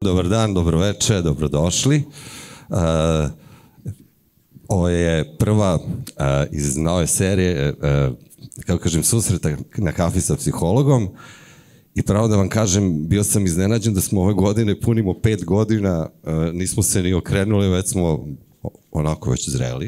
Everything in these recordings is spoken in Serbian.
dobar dan, dobroveče, dobrodošli. Ovo je prva iz nove serije, kako kažem, susreta na kafi sa psihologom. I pravo da vam kažem, bio sam iznenađen da smo ove godine punimo 5 godina, nismo se ni okrenuli, već smo onako već zreli.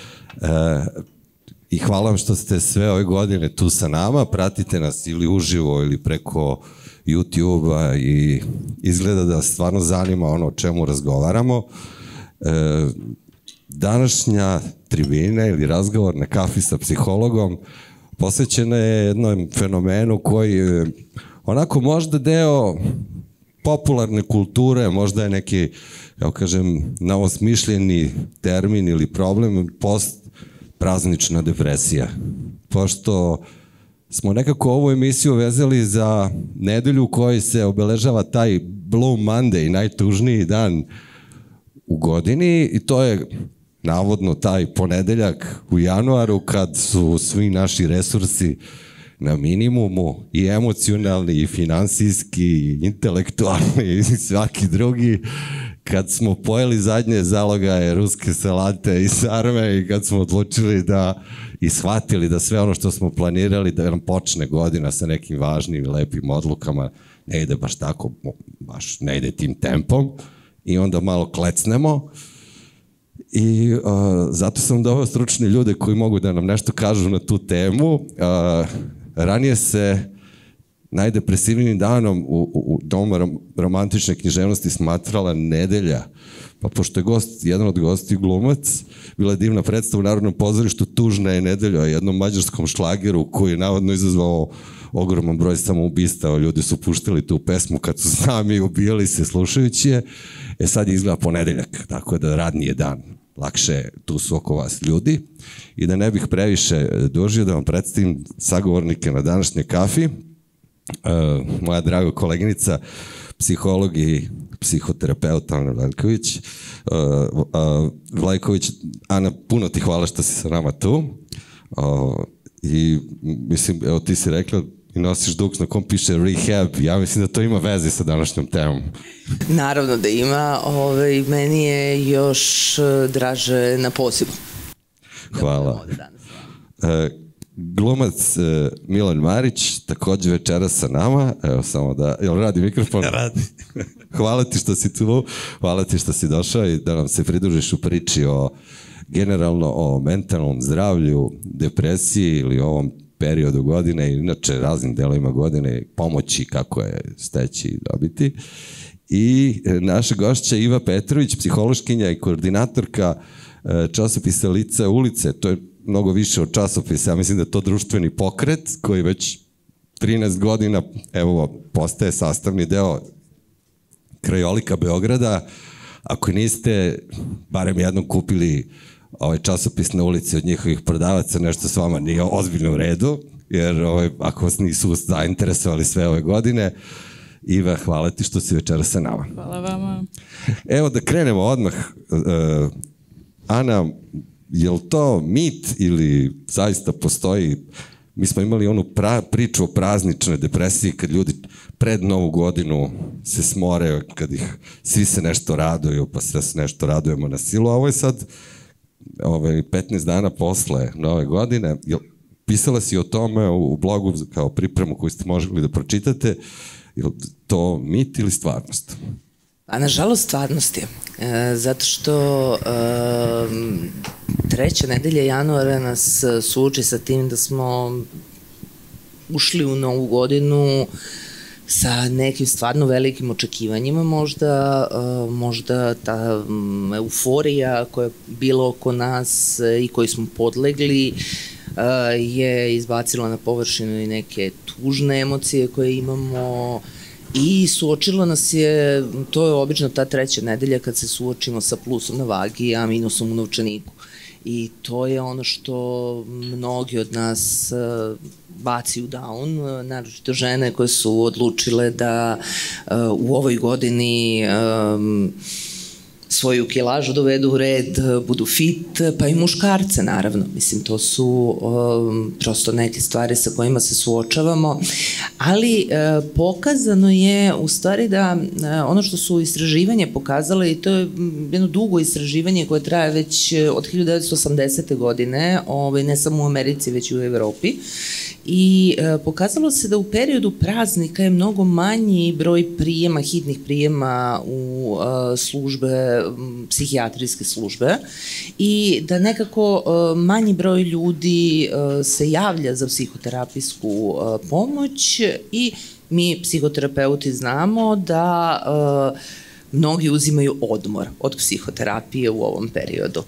I hvala vam što ste sve ove godine tu sa nama, pratite nas ili uživo ili preko YouTube-a i izgleda da stvarno zanima ono o čemu razgovaramo. Današnja tribina ili razgovor na kafi sa psihologom posvećena je jednom fenomenu koji je onako možda deo popularne kulture, možda je neki, kako kažem, novosmišljeni termin ili problem, postpraznična depresija. Pošto smo nekako ovu emisiju vezali za nedelju u kojoj se obeležava taj Blue Monday, najtužniji dan u godini, i to je navodno taj ponedeljak u januaru kad su svi naši resursi na minimumu, i emocionalni, i finansijski, i intelektualni, i svaki drugi, kad smo pojeli zadnje zalogaje ruske salate i sarme i kad smo odlučili da i shvatili da sve ono što smo planirali da nam počne godina sa nekim važnim i lepim odlukama ne ide baš tako, baš ne ide tim tempom i onda malo klecnemo. I zato sam doveo stručne ljude koji mogu da nam nešto kažu na tu temu. Ranije se najdepresivnijim danom u Domu romantične književnosti smatrala nedelja, pa pošto je jedan od gostiju glumac, bila je divna predstava u Narodnom pozorištu Tužna je nedelja, jednom mađarskom šlageru koji je navodno izazvao ogroman broj samoubistava. Ljudi su puštali tu pesmu kad su sami ubijali se slušajući je. Sad je izgleda ponedeljak, tako da radni je dan, lakše tu su oko vas ljudi. I da ne bih previše dužio, da vam predstavim sagovornike na današnjoj kafi. Moja draga koleginica, psiholog i psihoterapeut Ana Vlajković. Vlajković, Ana, puno ti hvala što si sa nama tu. I mislim, evo ti si rekla i nosiš duks na kom piše rehab. Ja mislim da to ima veze sa današnjom temom. Naravno da ima. Meni je još draže na pozivu. Hvala. Glumac Milan Marić, takođe večeras sa nama. Evo samo da, jel radi mikrofon? Radi. Hvala ti što si tu, hvala ti što si došao i da nam se pridružiš u priči o generalno o mentalnom zdravlju, depresiji ili ovom periodu godine i inače raznim delovima godine, pomoći kako je steći i dobiti. I naša gošća Iva Petrović, psihološkinja i koordinatorka časopisa Lice ulice. To je mnogo više od časopisa. Ja mislim da je to društveni pokret koji već 13 godina evo postaje sastavni deo krajolika Beograda. Ako niste barem jednom kupili ovaj časopis na ulici od njihovih prodavaca, nešto s vama nije ozbiljno u redu, jer ako vas nisu zainteresovali sve ove godine. Iva, hvala ti što si večera sa nama. Hvala vama. Evo da krenemo odmah. Ana, je li to mit ili zaista postoji? Mi smo imali onu priču o prazničnoj depresiji kad ljudi pred Novu godinu se smore, kad ih svi se nešto raduju, pa sve se nešto radujemo na silu. A ovo je sad 15 dana posle Nove godine. Pisala si o tome u blogu kao pripremu koju ste mogli da pročitate. Je li to mit ili stvarnost? A nažalost stvarnost je. Zato što treća nedelja januara nas suoči sa tim da smo ušli u Novu godinu sa nekim stvarno velikim očekivanjima. Možda ta euforija koja je bila oko nas i koju smo podlegli je izbacila na površinu i neke tužne emocije koje imamo i suočilo nas je, to je obično ta treća nedelja kad se suočimo sa plusom na vagi, a minusom u novčaniku. I to je ono što mnogi od nas baci u down, naročito žene koje su odlučile da u ovoj godini svoju kilažu dovedu u red, budu fit, pa i muškarce naravno. Mislim, to su prosto neke stvari sa kojima se suočavamo, ali pokazano je u stvari da ono što su istraživanje pokazale, i to je jedno dugo istraživanje koje traje već od 1980. godine, ne samo u Americi, već i u Evropi, i pokazalo se da u periodu praznika je mnogo manji broj prijema, hitnih prijema u službe, psihijatrijske službe, i da nekako manji broj ljudi se javlja za psihoterapijsku pomoć, i mi psihoterapeuti znamo da mnogi uzimaju odmor od psihoterapije u ovom periodu.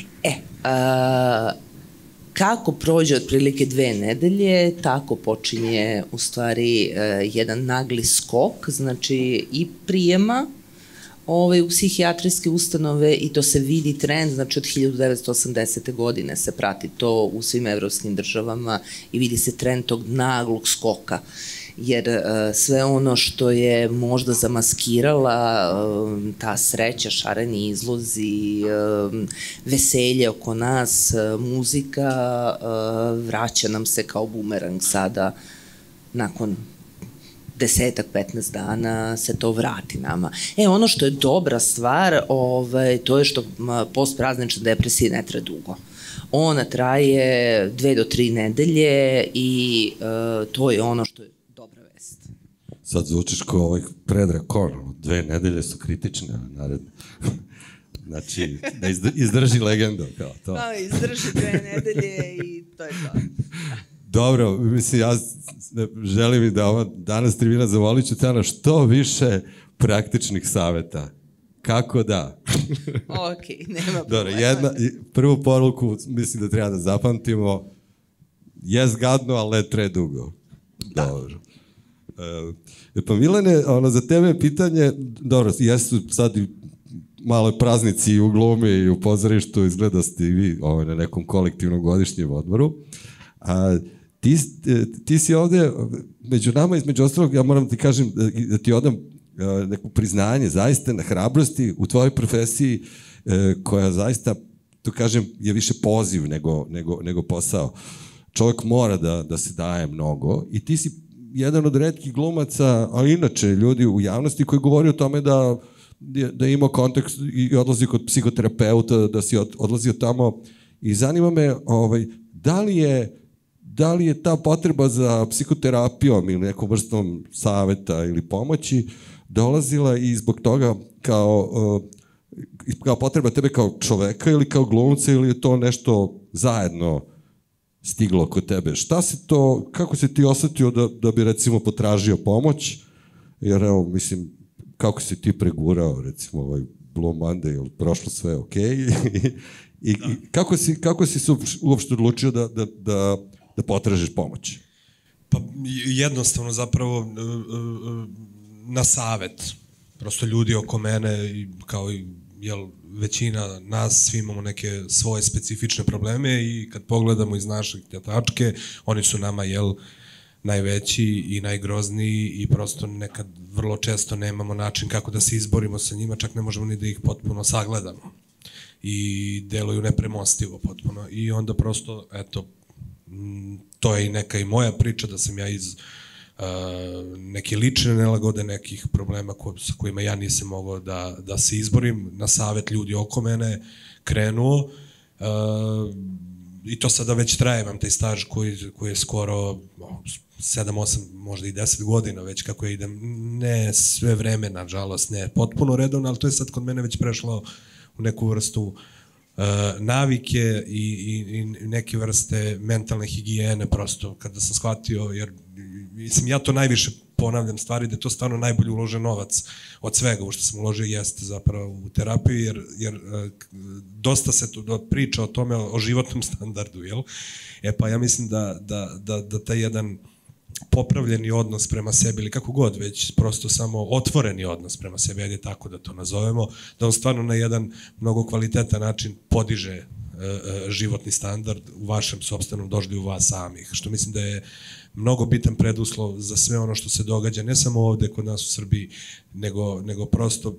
Kako prođe otprilike 2 nedelje, tako počinje u stvari jedan nagli skok, znači i prijema u psihijatrijske ustanove, i to se vidi trend, znači od 1980. godine se prati to u svim evropskim državama i vidi se trend tog naglog skoka. Jer sve ono što je možda zamaskirala ta sreća, šareni izlozi, veselje oko nas, muzika, vraća nam se kao bumerang sada, nakon 10-15 dana se to vrati nama. Ono što je dobra stvar, to je što postpraznična depresija ne traje dugo. Ona traje 2 do 3 nedelje i to je ono što je dobra vest. Sad zvučiš kao ovaj Predrag Kon, 2 nedelje su kritične, naredne. Znači, da izdrži legenda, kao to. Pa, izdrži 2 nedelje i to je to. Dobro, mislim, ja želim i da ova danas tribina za Voliću Tana što više praktičnih saveta. Kako da? Ok, nema problema. Dobro, prvu poruku mislim da treba da zapamtimo. Jes gadno, ali ne tre dugo. Da. Dobro. Pa Milane, za tebe je pitanje, dobro, jesu sad i malo praznici i u glumi i u pozorištu, izgleda ste i vi na nekom kolektivnom godišnjem odmoru. Ti si ovde, među nama, između ostalog, ja moram ti kažem da ti odam neko priznanje, zaista na hrabrosti u tvojoj profesiji, koja zaista, to kažem, je više poziv nego posao. Čovjek mora da se daje mnogo i ti si jedan od retkih glumaca, ali inače ljudi u javnosti koji govori o tome da ima kontakt i odlazi kod psihoterapeuta, da si odlazio tamo, i zanima me da li je ta potreba za psihoterapijom ili nekom vrstom saveta ili pomoći dolazila i zbog toga kao potreba tebe kao čoveka ili kao glumca, ili je to nešto zajedno stiglo kod tebe? Šta se to, kako si ti osetio da bi recimo potražio pomoć? Jer evo, mislim, kako si ti pregurao recimo ovaj Blue Monday, ili prošlo sve okej? I kako si se uopšte odlučio da potražiš pomoć? Pa jednostavno zapravo na savet. Prosto ljudi oko mene, kao i većina nas, svi imamo neke svoje specifične probleme i kad pogledamo iz naše tačke, oni su nama najveći i najgrozniji i prosto nekad vrlo često nemamo način kako da se izborimo sa njima, čak ne možemo ni da ih potpuno sagledamo i deluju nepremostivo potpuno. I onda prosto, eto, to je i neka i moja priča da sam ja iz neke lične nelagode, nekih problema sa kojima ja nisam mogao da se izborim, na savet ljudi oko mene krenuo, i to sada već traje, imam taj staž koji je skoro 7, 8, možda i 10 godina već kako ja idem, ne sve vreme, nažalost, ne potpuno redovno, ali to je sad kod mene već prešlo u neku vrstu navike i neke vrste mentalne higijene, prosto kada sam shvatio, jer mislim, ja to najviše ponavljam stvari, da je to stvarno najbolje uložen novac od svega, u što sam uložio jeste zapravo u terapiju, jer dosta se priča o tome, o životnom standardu, jel? Pa ja mislim da taj jedan popravljeni odnos prema sebi, ili kako god, već prosto samo otvoreni odnos prema sebi, ajde tako da to nazovemo, da on stvarno na jedan mnogo kvalitetan način podiže životni standard u vašem sopstvenom doživljaju u vas samih, što mislim da je mnogo bitan preduslov za sve ono što se događa, ne samo ovde kod nas u Srbiji, nego prosto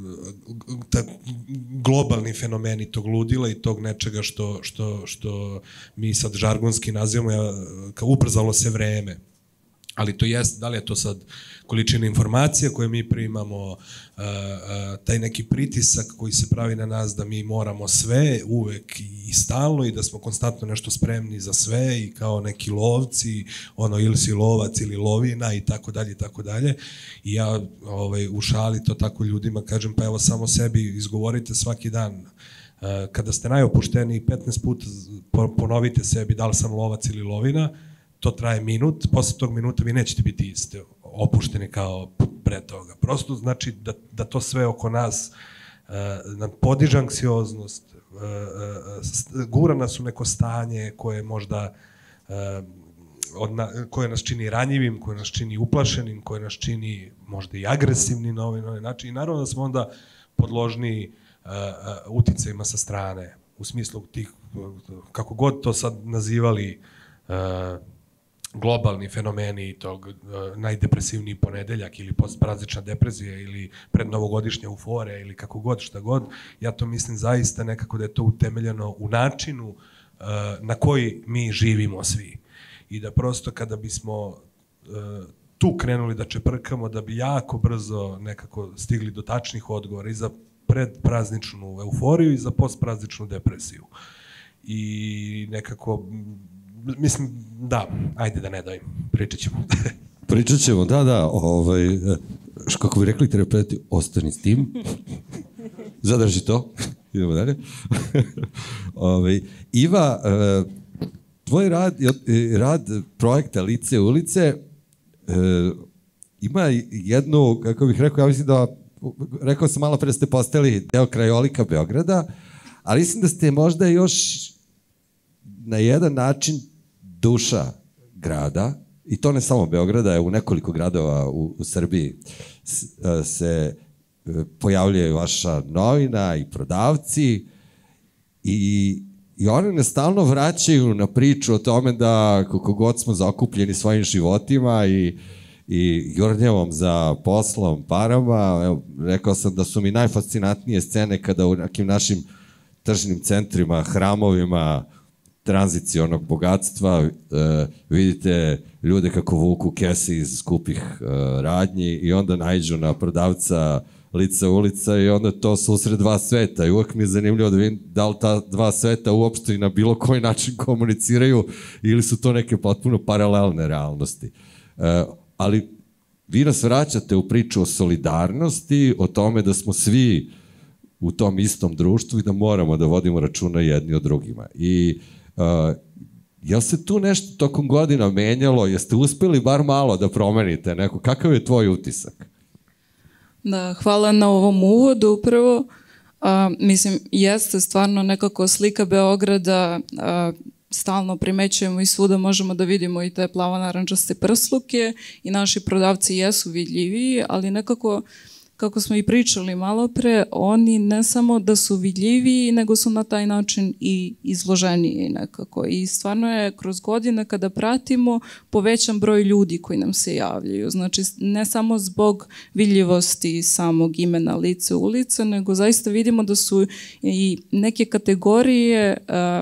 globalni fenomeni tog ludila i tog nečega što mi sad žargonski nazivamo kao ubrzalo se vreme. Ali to jest, da li je to sad količina informacija koje mi primamo, taj neki pritisak koji se pravi na nas da mi moramo sve uvek i stalno i da smo konstantno nešto spremni za sve i kao neki lovci, ili si lovac ili lovina i tako dalje i tako dalje. I ja u šali to tako ljudima kažem, pa evo samo sebi izgovorite svaki dan. Kada ste najopušteniji 15 puta ponovite sebi da li sam lovac ili lovina, to traje minut, posle tog minuta vi nećete biti iste opušteni kao pre toga. Prosto znači da to sve oko nas nam podiže anksioznost, gura nas u neko stanje koje možda koje nas čini ranjivim, koje nas čini uplašenim, koje nas čini možda i agresivnim na ovaj način. I naravno da smo onda podložni uticajima sa strane, u smislu tih, kako god to sad nazivali, globalni fenomeni tog najdepresivniji ponedeljak ili postpraznična depresija ili prednovogodišnja euforija ili kako god, šta god, ja to mislim zaista nekako da je to utemeljeno u načinu na koji mi živimo svi. I da prosto kada bismo tu krenuli da čeprkamo, da bi jako brzo nekako stigli do tačnih odgovora i za predprazničnu euforiju i za postprazničnu depresiju. I nekako mislim, da, ajde da ne dajim, pričat ćemo. Pričat ćemo, da, kako bi rekli terapeuti, ostani s tim, zadrži to, idemo dalje. Iva, tvoj rad projekta Lice ulice ima jednu, kako bih rekao, ja mislim da, rekao sam malo pre ste postali deo krajolika Beograda, ali mislim da ste možda još na jedan način duša grada, i to ne samo Beograda, u nekoliko gradova u Srbiji se pojavljuje vaša novina i prodavci i one ne stalno vraćaju na priču o tome da koliko god smo zaokupljeni svojim životima i jurnjavom za poslom, parama, evo, rekao sam da su mi najfascinantnije scene kada u nekim našim tržnim centrima, hramovima, tranzicionog bogatstva, vidite ljude kako vuku kese iz skupih radnji i onda naiđu na prodavca Lica ulica i onda to susret dva sveta i uvek mi je zanimljivo da vidim da li ta dva sveta uopšte i na bilo koji način komuniciraju ili su to neke potpuno paralelne realnosti. Ali vi nas vraćate u priču o solidarnosti, o tome da smo svi u tom istom društvu i da moramo da vodimo računa jedni o drugima. I jel se tu nešto tokom godina menjalo? Jeste uspeli bar malo da promenite neko? Kakav je tvoj utisak? Da, hvala na ovom uvodu upravo. Mislim, jeste stvarno nekako slika Beograda, stalno primećujemo i svuda možemo da vidimo i te plavo-narančaste prsluke i naši prodavci jesu vidljiviji, ali nekako, kako smo i pričali malo pre, oni ne samo da su vidljiviji, nego su na taj način i izloženiji nekako. I stvarno je kroz godine kada pratimo povećan broj ljudi koji nam se javljaju. Znači, ne samo zbog vidljivosti samog imena Lice ulice, nego zaista vidimo da su i neke kategorije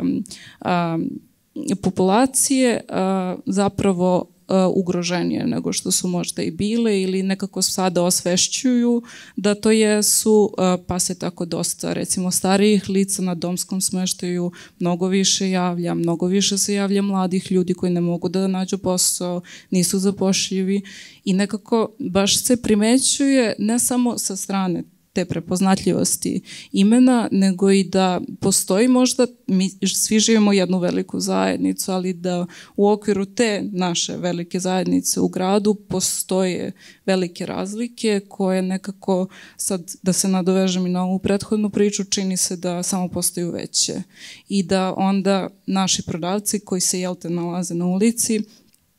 populacije zapravo ugroženije nego što su možda i bile ili nekako sada osvešćuju da to jesu, pa se tako dosta recimo starijih lica na domskom smeštaju mnogo više javlja, mnogo više se javlja mladih ljudi koji ne mogu da nađu posao, nisu zapošljivi i nekako baš se primećuje ne samo sa strane te prepoznatljivosti imena, nego i da postoji možda, mi svi živimo jednu veliku zajednicu, ali da u okviru te naše velike zajednice u gradu postoje velike razlike koje nekako, sad da se nadovežem i na ovu prethodnu priču, čini se da samo postaju veće i da onda naši prodavci koji se nalaze na ulici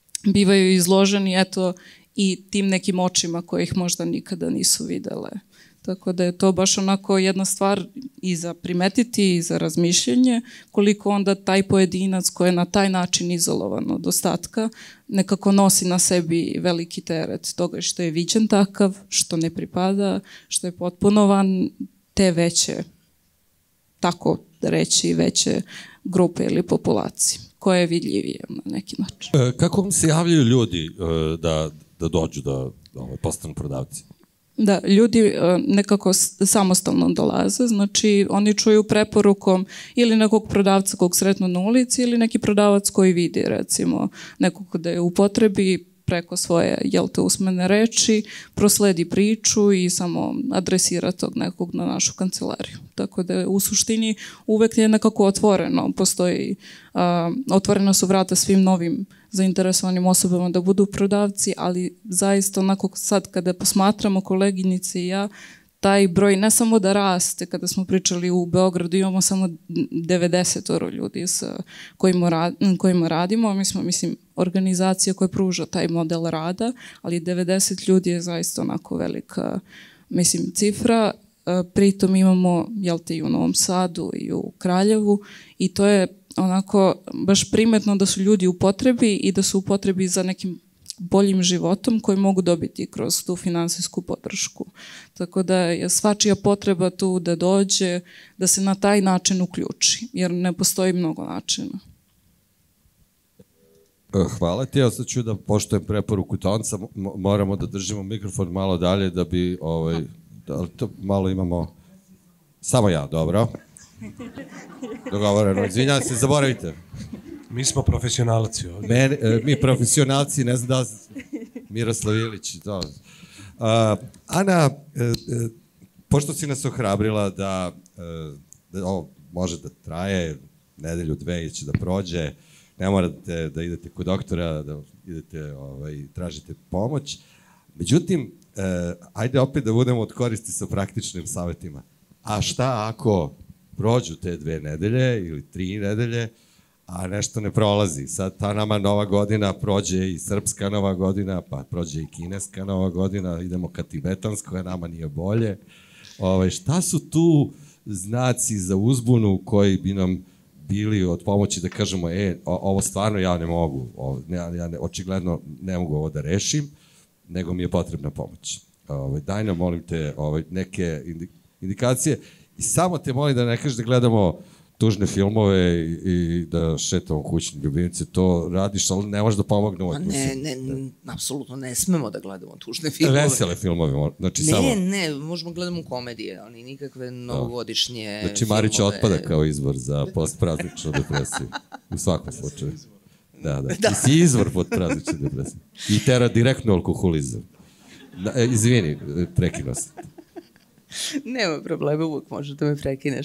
bivaju izloženi eto i tim nekim očima koje ih možda nikada nisu videle. Tako da je to baš onako jedna stvar i za primetiti i za razmišljanje, koliko onda taj pojedinac koji je na taj način izolovan od ostatka nekako nosi na sebi veliki teret toga što je viđen takav, što ne pripada, što je potpuno van te veće, tako reći, veće grupe ili populacije, koje je vidljivije na neki način. Kako vam se javljaju ljudi da dođu da postanu prodavci? Da, ljudi nekako samostalno dolaze, znači oni čuju preporukom ili nekog prodavca kog sretnu na ulici ili neki prodavac koji vidi recimo nekog da je u potrebi preko svoje usmene reči, prosledi priču i samo adresira tog nekog na našu kancelariju. Tako da u suštini uvek je nekako otvoreno, postoji, otvorena su vrata svim novim zainteresovanim osobama da budu prodavci, ali zaista onako sad kada posmatramo koleginice i ja, taj broj ne samo da raste, kada smo pričali u Beogradu imamo samo 90 ljudi sa kojima radimo, mi smo, mislim, organizacija koja pruža taj model rada, ali 90 ljudi je zaista onako velika, mislim, cifra. Pritom imamo, i u Novom Sadu i u Kraljevu i to je onako baš primetno da su ljudi u potrebi i da su u potrebi za nekim boljim životom koji mogu dobiti kroz tu finansijsku podršku. Tako da je svačija potreba tu da dođe, da se na taj način uključi, jer ne postoji mnogo načina. Hvala ti, ja sad ću da poštujem preporuku Tonca, moramo da držimo mikrofon malo dalje da bi, da to malo imamo, samo ja, dobro. Dogovoreno, izvinjam se, zaboravite. Mi smo profesionalci ovdje. Mi profesionalci, ne znam da Miroslav Ilić. Ana, pošto si nas ohrabrila da ovo može da traje nedelju, dve i će da prođe, ne morate da idete kod doktora, da idete tražite pomoć. Međutim, ajde opet da budemo od koristi sa praktičnim savjetima. A šta ako prođu te 2 nedelje ili 3 nedelje, a nešto ne prolazi? Sad ta nama Nova godina prođe i srpska Nova godina, pa prođe i kineska Nova godina, idemo ka tibetanskoj, a nama nije bolje. Šta su tu znaci za uzbunu koji bi nam bili od pomoći da kažemo, ovo stvarno ja ne mogu, očigledno ne mogu ovo da rešim, nego mi je potrebna pomoć. Daj nam, molim te, neke indikacije i samo te molim da ne kažeš da gledamo tužne filmove i da šetamo kućni ljubimce, to radiš, ali ne može da pomogne uvek. Apsolutno ne smemo da gledamo tužne filmove. Vesele filmove, znači samo... Ne, možemo gledamo komedije, ali nikakve novogodišnje filmove. Znači Marić otpada kao izvor za postprazničnu depresiju, u svakom slučaju. Da. Ti si izvor postpraznične depresije. I tera direktno alkoholizam. Izvini, prekinuo sam. Nema problema, uvijek možeš da me prekineš.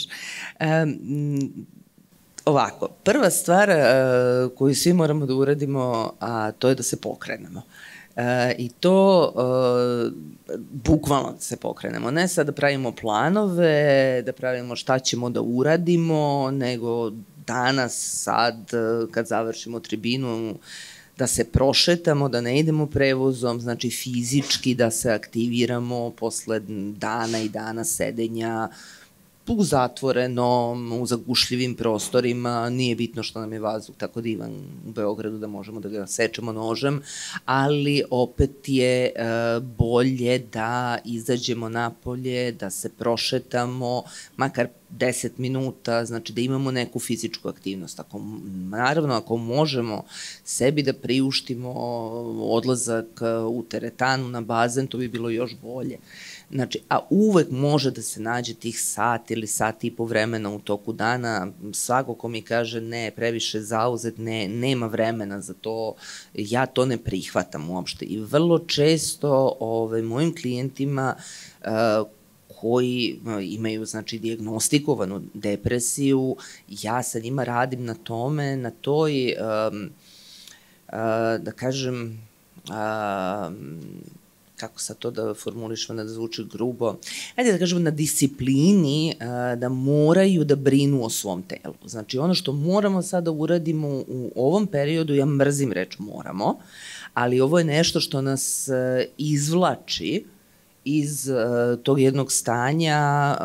Ovako, prva stvar koju svi moramo da uradimo, a to je da se pokrenemo. I to bukvalno da se pokrenemo. Ne sad da pravimo planove, da pravimo šta ćemo da uradimo, nego danas, sad, kad završimo tribinu, da se prošetamo, da ne idemo prevozom, znači fizički da se aktiviramo posle dana i dana sedenja u zatvorenom, u zagušljivim prostorima, nije bitno što nam je vazduh tako divan u Beogradu da možemo da ga sečemo nožem, ali opet je bolje da izađemo napolje, da se prošetamo, makar 10 minuta, znači da imamo neku fizičku aktivnost. Naravno, ako možemo sebi da priuštimo odlazak u teretanu, na bazen, to bi bilo još bolje. Znači, a uvek može da se nađe tih sat ili sat i po vremena u toku dana. Svako ko mi kaže ne, previše zauzet, nema vremena za to, ja to ne prihvatam uopšte. I vrlo često mojim klijentima koji imaju, znači, dijagnostikovanu depresiju, ja sa njima radim na tome, na toj, da kažem, kako sad to da formulišemo, da zvuči grubo, ajde da kažemo na disciplini da moraju da brinu o svom telu. Znači, ono što moramo sad da uradimo u ovom periodu, ja mrzim reč moramo, ali ovo je nešto što nas izvlači iz tog jednog stanja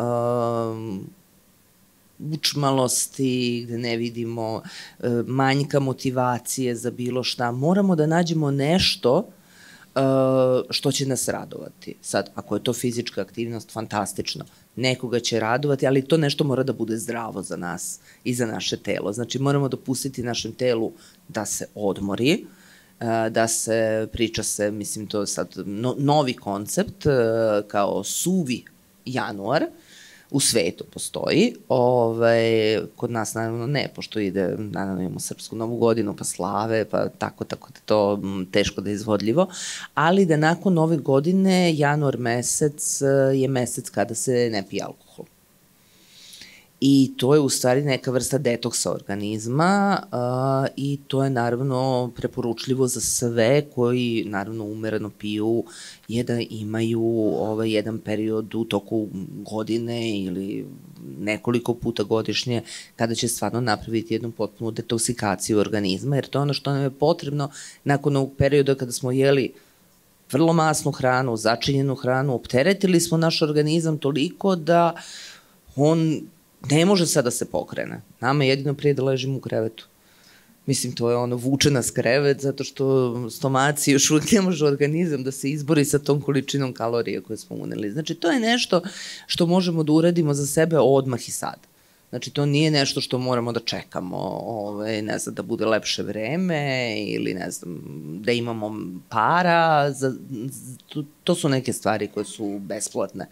učmalosti, gde ne vidimo manjka motivacije za bilo šta. Moramo da nađemo nešto što će nas radovati. Sad, ako je to fizička aktivnost, fantastično. Nekoga će radovati, ali to nešto mora da bude zdravo za nas i za naše telo. Znači, moramo dopustiti našem telu da se odmori, da se priča se, mislim, to je sad novi koncept, kao suvi januar, u svetu postoji, kod nas naravno ne, pošto ide, naravno imamo Srpsku novu godinu, pa slave, pa tako da to teško da je izvodljivo, ali da nakon Nove godine, januar mesec je mesec kada se ne pije alkohol. I to je u stvari neka vrsta detoksa organizma i to je naravno preporučljivo za sve koji naravno umereno piju, je da imaju jedan period u toku godine ili nekoliko puta godišnje kada će stvarno napraviti jednu potpunu detoksikaciju organizma, jer to je ono što nam je potrebno nakon ovog perioda kada smo jeli vrlo masnu hranu, začinjenu hranu, opteretili smo naš organizam toliko da on ne može sad da se pokrene. Nama je jedino prije da ležimo u krevetu. Mislim, to je ono, vuče nas krevet, zato što stomaci još uvijek ne može organizam da se izbori sa tom količinom kalorija koje smo uneli. Znači, to je nešto što možemo da uradimo za sebe odmah i sad. Znači, to nije nešto što moramo da čekamo, ne znam, da bude lepše vreme ili, ne znam, da imamo para. To su neke stvari koje su besplatne.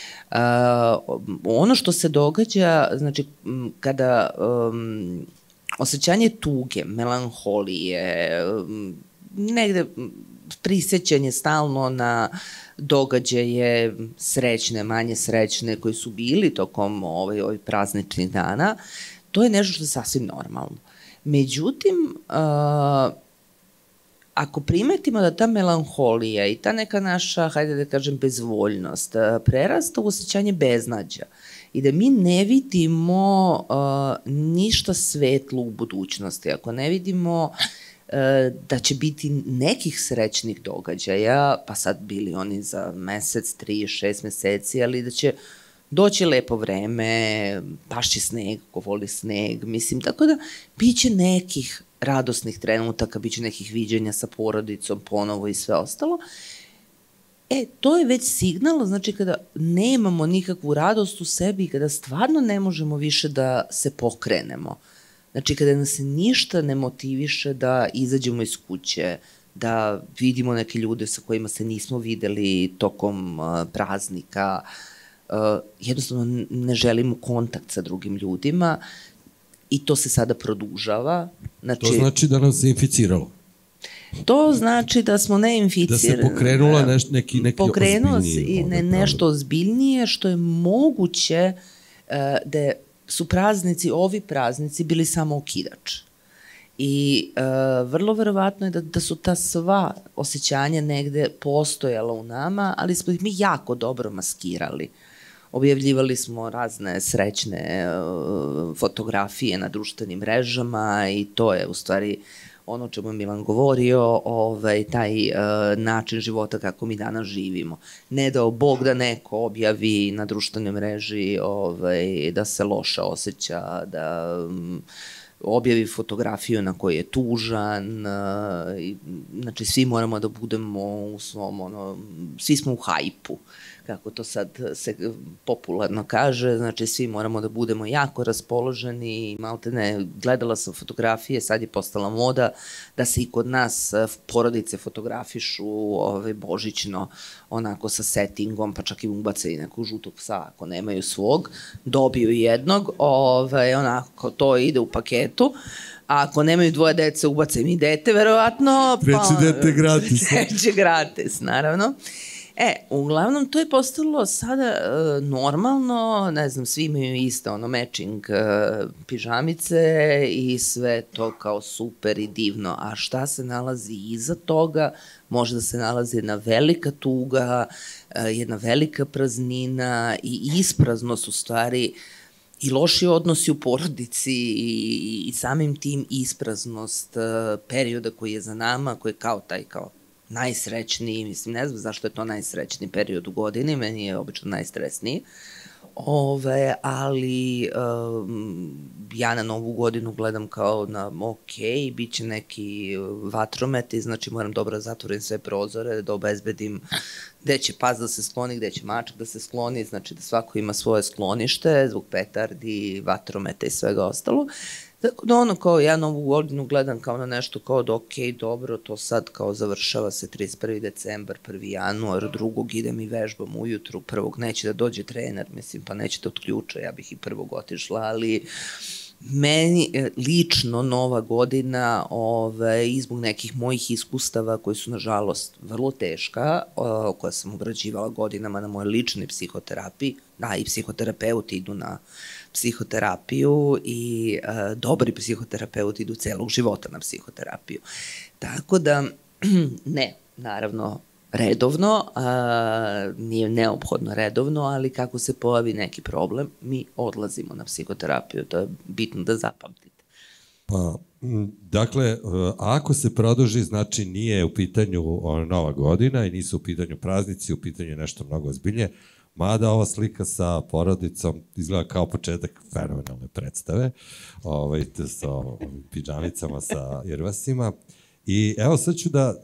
Ono što se događa, znači, kada osjećanje tuge, melanholije, negde prisećanje stalno na događaje srećne, manje srećne koji su bili tokom ovih prazničnih dana, to je nešto što je sasvim normalno. Međutim, ako primetimo da ta melanholija i ta neka naša, hajde da kažem, bezvoljnost prerasta u osjećanje beznađa i da mi ne vidimo ništa svetlo u budućnosti, ako ne vidimo da će biti nekih srećnih događaja, pa sad bili oni za mesec, 3, 6 meseci, ali da će doći lepo vreme, pašće sneg, ko voli sneg, mislim, tako da biće nekih radosnih trenutaka, biće nekih viđenja sa porodicom ponovo i sve ostalo. To je već signal, znači kada nemamo nikakvu radost u sebi i kada stvarno ne možemo više da se pokrenemo. Znači kada nas ništa ne motiviše da izađemo iz kuće, da vidimo neke ljude sa kojima se nismo videli tokom praznika, jednostavno ne želimo kontakt sa drugim ljudima i to se sada produžava. To znači da nam se inficiralo? To znači da smo neinficirani. Da se pokrenula neki pokrenulo ozbiljniji. Pokrenulo se nešto ozbiljnije, što je moguće da su praznici, ovi praznici, bili samo okidač. I vrlo verovatno je da su ta sva osjećanja negde postojala u nama, ali smo ih mi jako dobro maskirali. Objavljivali smo razne srećne fotografije na društvenim mrežama i to je u stvari ono o čemu je Milan govorio, taj način života kako mi danas živimo. Ne dao Bog da neko objavi na društvenoj mreži da se loše osjeća, da objavi fotografiju na kojoj je tužan, znači svi moramo da budemo u svom, svi smo u hajpu, kako to sad se popularno kaže, znači svi moramo da budemo jako raspoloženi, malte ne, gledala sam fotografije, sad je postala moda da se i kod nas porodice fotografišu božićno, onako sa settingom, pa čak i ubace i nekog žutog psa, ako nemaju svog, dobiju jednog, onako to ide u paketu, a ako nemaju dvoje dece, ubace im i dete, verovatno. Treće dete gratis. Treće gratis, naravno. Uglavnom, to je postalo sada normalno, ne znam, svi imaju isto matching pižamice i sve to kao super i divno, a šta se nalazi iza toga? Može da se nalazi jedna velika tuga, jedna velika praznina i ispraznost u stvari i loši odnosi u porodici i samim tim ispraznost perioda koji je za nama, koji je kao taj najsrećniji, mislim, ne znam zašto je to najsrećniji period u godini, meni je obično najstresniji. Ali ja na Novu godinu gledam kao na bit će neki vatrometi, znači moram dobro zatvorim sve prozore, da obezbedim gde će pas da se skloni, gde će mačak da se skloni, znači da svako ima svoje sklonište zbog petardi, vatrometa i svega ostalo. Tako da kao ja Novu godinu gledam kao na nešto kao da dobro, to sad kao završava se 31. decembar, 1. januar, 2. idem i vežbam ujutru, 1. neće da dođe trener, mislim, pa neće da otključa, ja bih i 1. otišla, ali meni lično Nova godina i zbog nekih mojih iskustava koji su nažalost vrlo teška, koja sam obrađivala godinama na moje ličnoj psihoterapiji, i psihoterapeuti idu na psihoterapiju i dobri psihoterapeuti idu celog života na psihoterapiju. Tako da, ne, naravno, redovno, nije neophodno redovno, ali kako se pojavi neki problem, mi odlazimo na psihoterapiju, to je bitno da zapamtite. Pa, dakle, ako se produži, znači nije u pitanju Nova godina i nisu u pitanju praznici, u pitanju je nešto mnogo ozbiljnije, mada ova slika sa porodicom izgleda kao početak fenomenalne predstave, sa pidžamicama, sa irvasima. I evo sad ću da,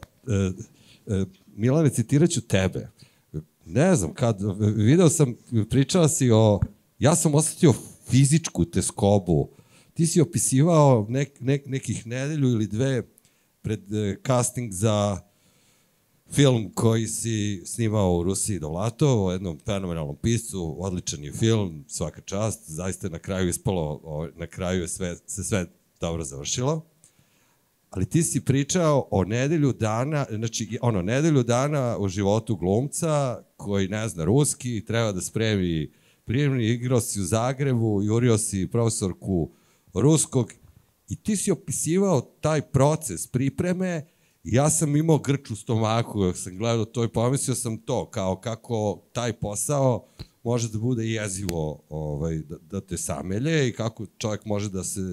Milane, citirat ću tebe. Ne znam, video sam, pričala si ja sam osetio fizičku teskobu. Ti si opisivao nekih nedelju ili dve pred casting za film koji si snimao u Rusiji do Vlatova, o jednom fenomenalnom piscu, odličan je film, svaka čast, zaista na kraju ispalo, na kraju je sve dobro završilo. Ali ti si pričao o nedelju dana, znači nedelju dana u životu glumca koji ne zna ruski, treba da spremi prijemni, igrao si u Zagrebu, jurio si profesorku ruskog i ti si opisivao taj proces pripreme. Ja sam imao grč u stomaku, sam gledao to i pomislio sam to, kao kako taj posao može da bude jezivo, da te samelje i kako čovjek može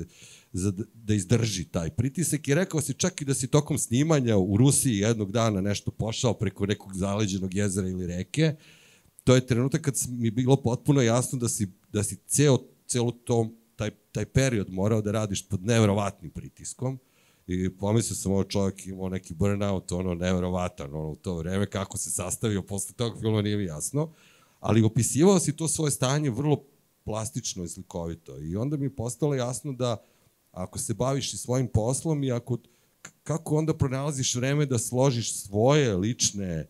da izdrži taj pritisak. I rekao si čak i da si tokom snimanja u Rusiji jednog dana nešto pošao preko nekog zaleđenog jezera ili reke. To je trenutak kad mi bilo potpuno jasno da si celo taj period morao da radiš pod neverovatnim pritiskom. I pomislio sam, ovo čovjek imao neki burnout, neverovatan, u to vreme, kako se sastavio posle tog filma nije mi jasno, ali opisivao si to svoje stanje vrlo plastično i slikovito i onda mi je postalo jasno da ako se baviš i svojim poslom i kako onda pronalaziš vreme da složiš svoje lične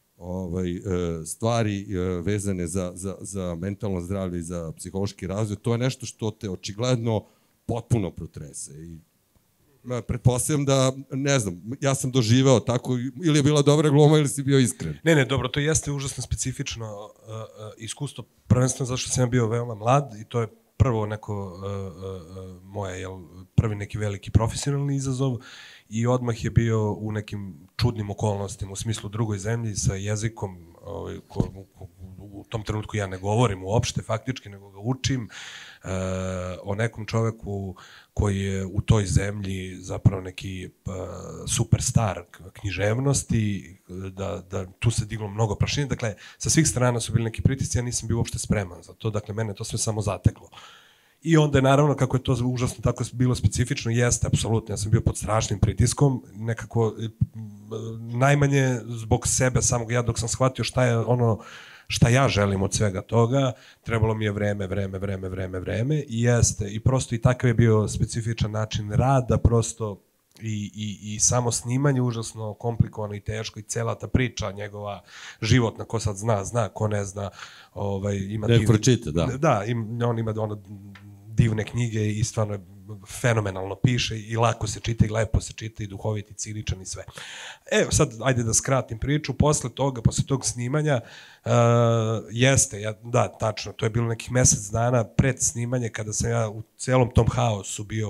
stvari vezane za mentalno zdravlje i za psihološki razvoj, to je nešto što te očigledno potpuno protrese i pretpostavljam da, ne znam, ja sam doživeo tako, ili je bila dobra gluma ili si bio iskren. Ne, dobro, to jeste užasno specifično iskustvo, prvenstveno zato što sam ja bio veoma mlad i to je prvo neko moje, prvi neki veliki profesionalni izazov i odmah je bio u nekim čudnim okolnostima, u smislu drugoj zemlji sa jezikom u tom trenutku ja ne govorim uopšte faktički, nego ga učim, o nekom čoveku koji je u toj zemlji zapravo neki superstar književnosti, da tu se diglo mnogo prašine. Dakle, sa svih strana su bili neki pritisci, ja nisam bio uopšte spreman za to, dakle, mene to sve samo zateklo. I onda je naravno, kako je to užasno tako bilo specifično, jeste, apsolutno, ja sam bio pod strašnim pritiskom, nekako, najmanje zbog sebe samog, ja dok sam shvatio šta je ono šta ja želim od svega toga, trebalo mi je vreme i jeste, i prosto i takav je bio specifičan način rada, prosto i samo snimanje užasno komplikovano i teško i cela ta priča njegova životna, ko sad zna, ko ne zna, ima... Ne pročita, da. Da, on ima divne knjige i stvarno fenomenalno piše i lako se čita i lepo se čita i duhovit i ciničan i sve. Evo sad, ajde da skratim priču, posle tog snimanja, jeste, da, tačno, to je bilo nekih mesec dana pred snimanje kada sam ja u celom tom haosu bio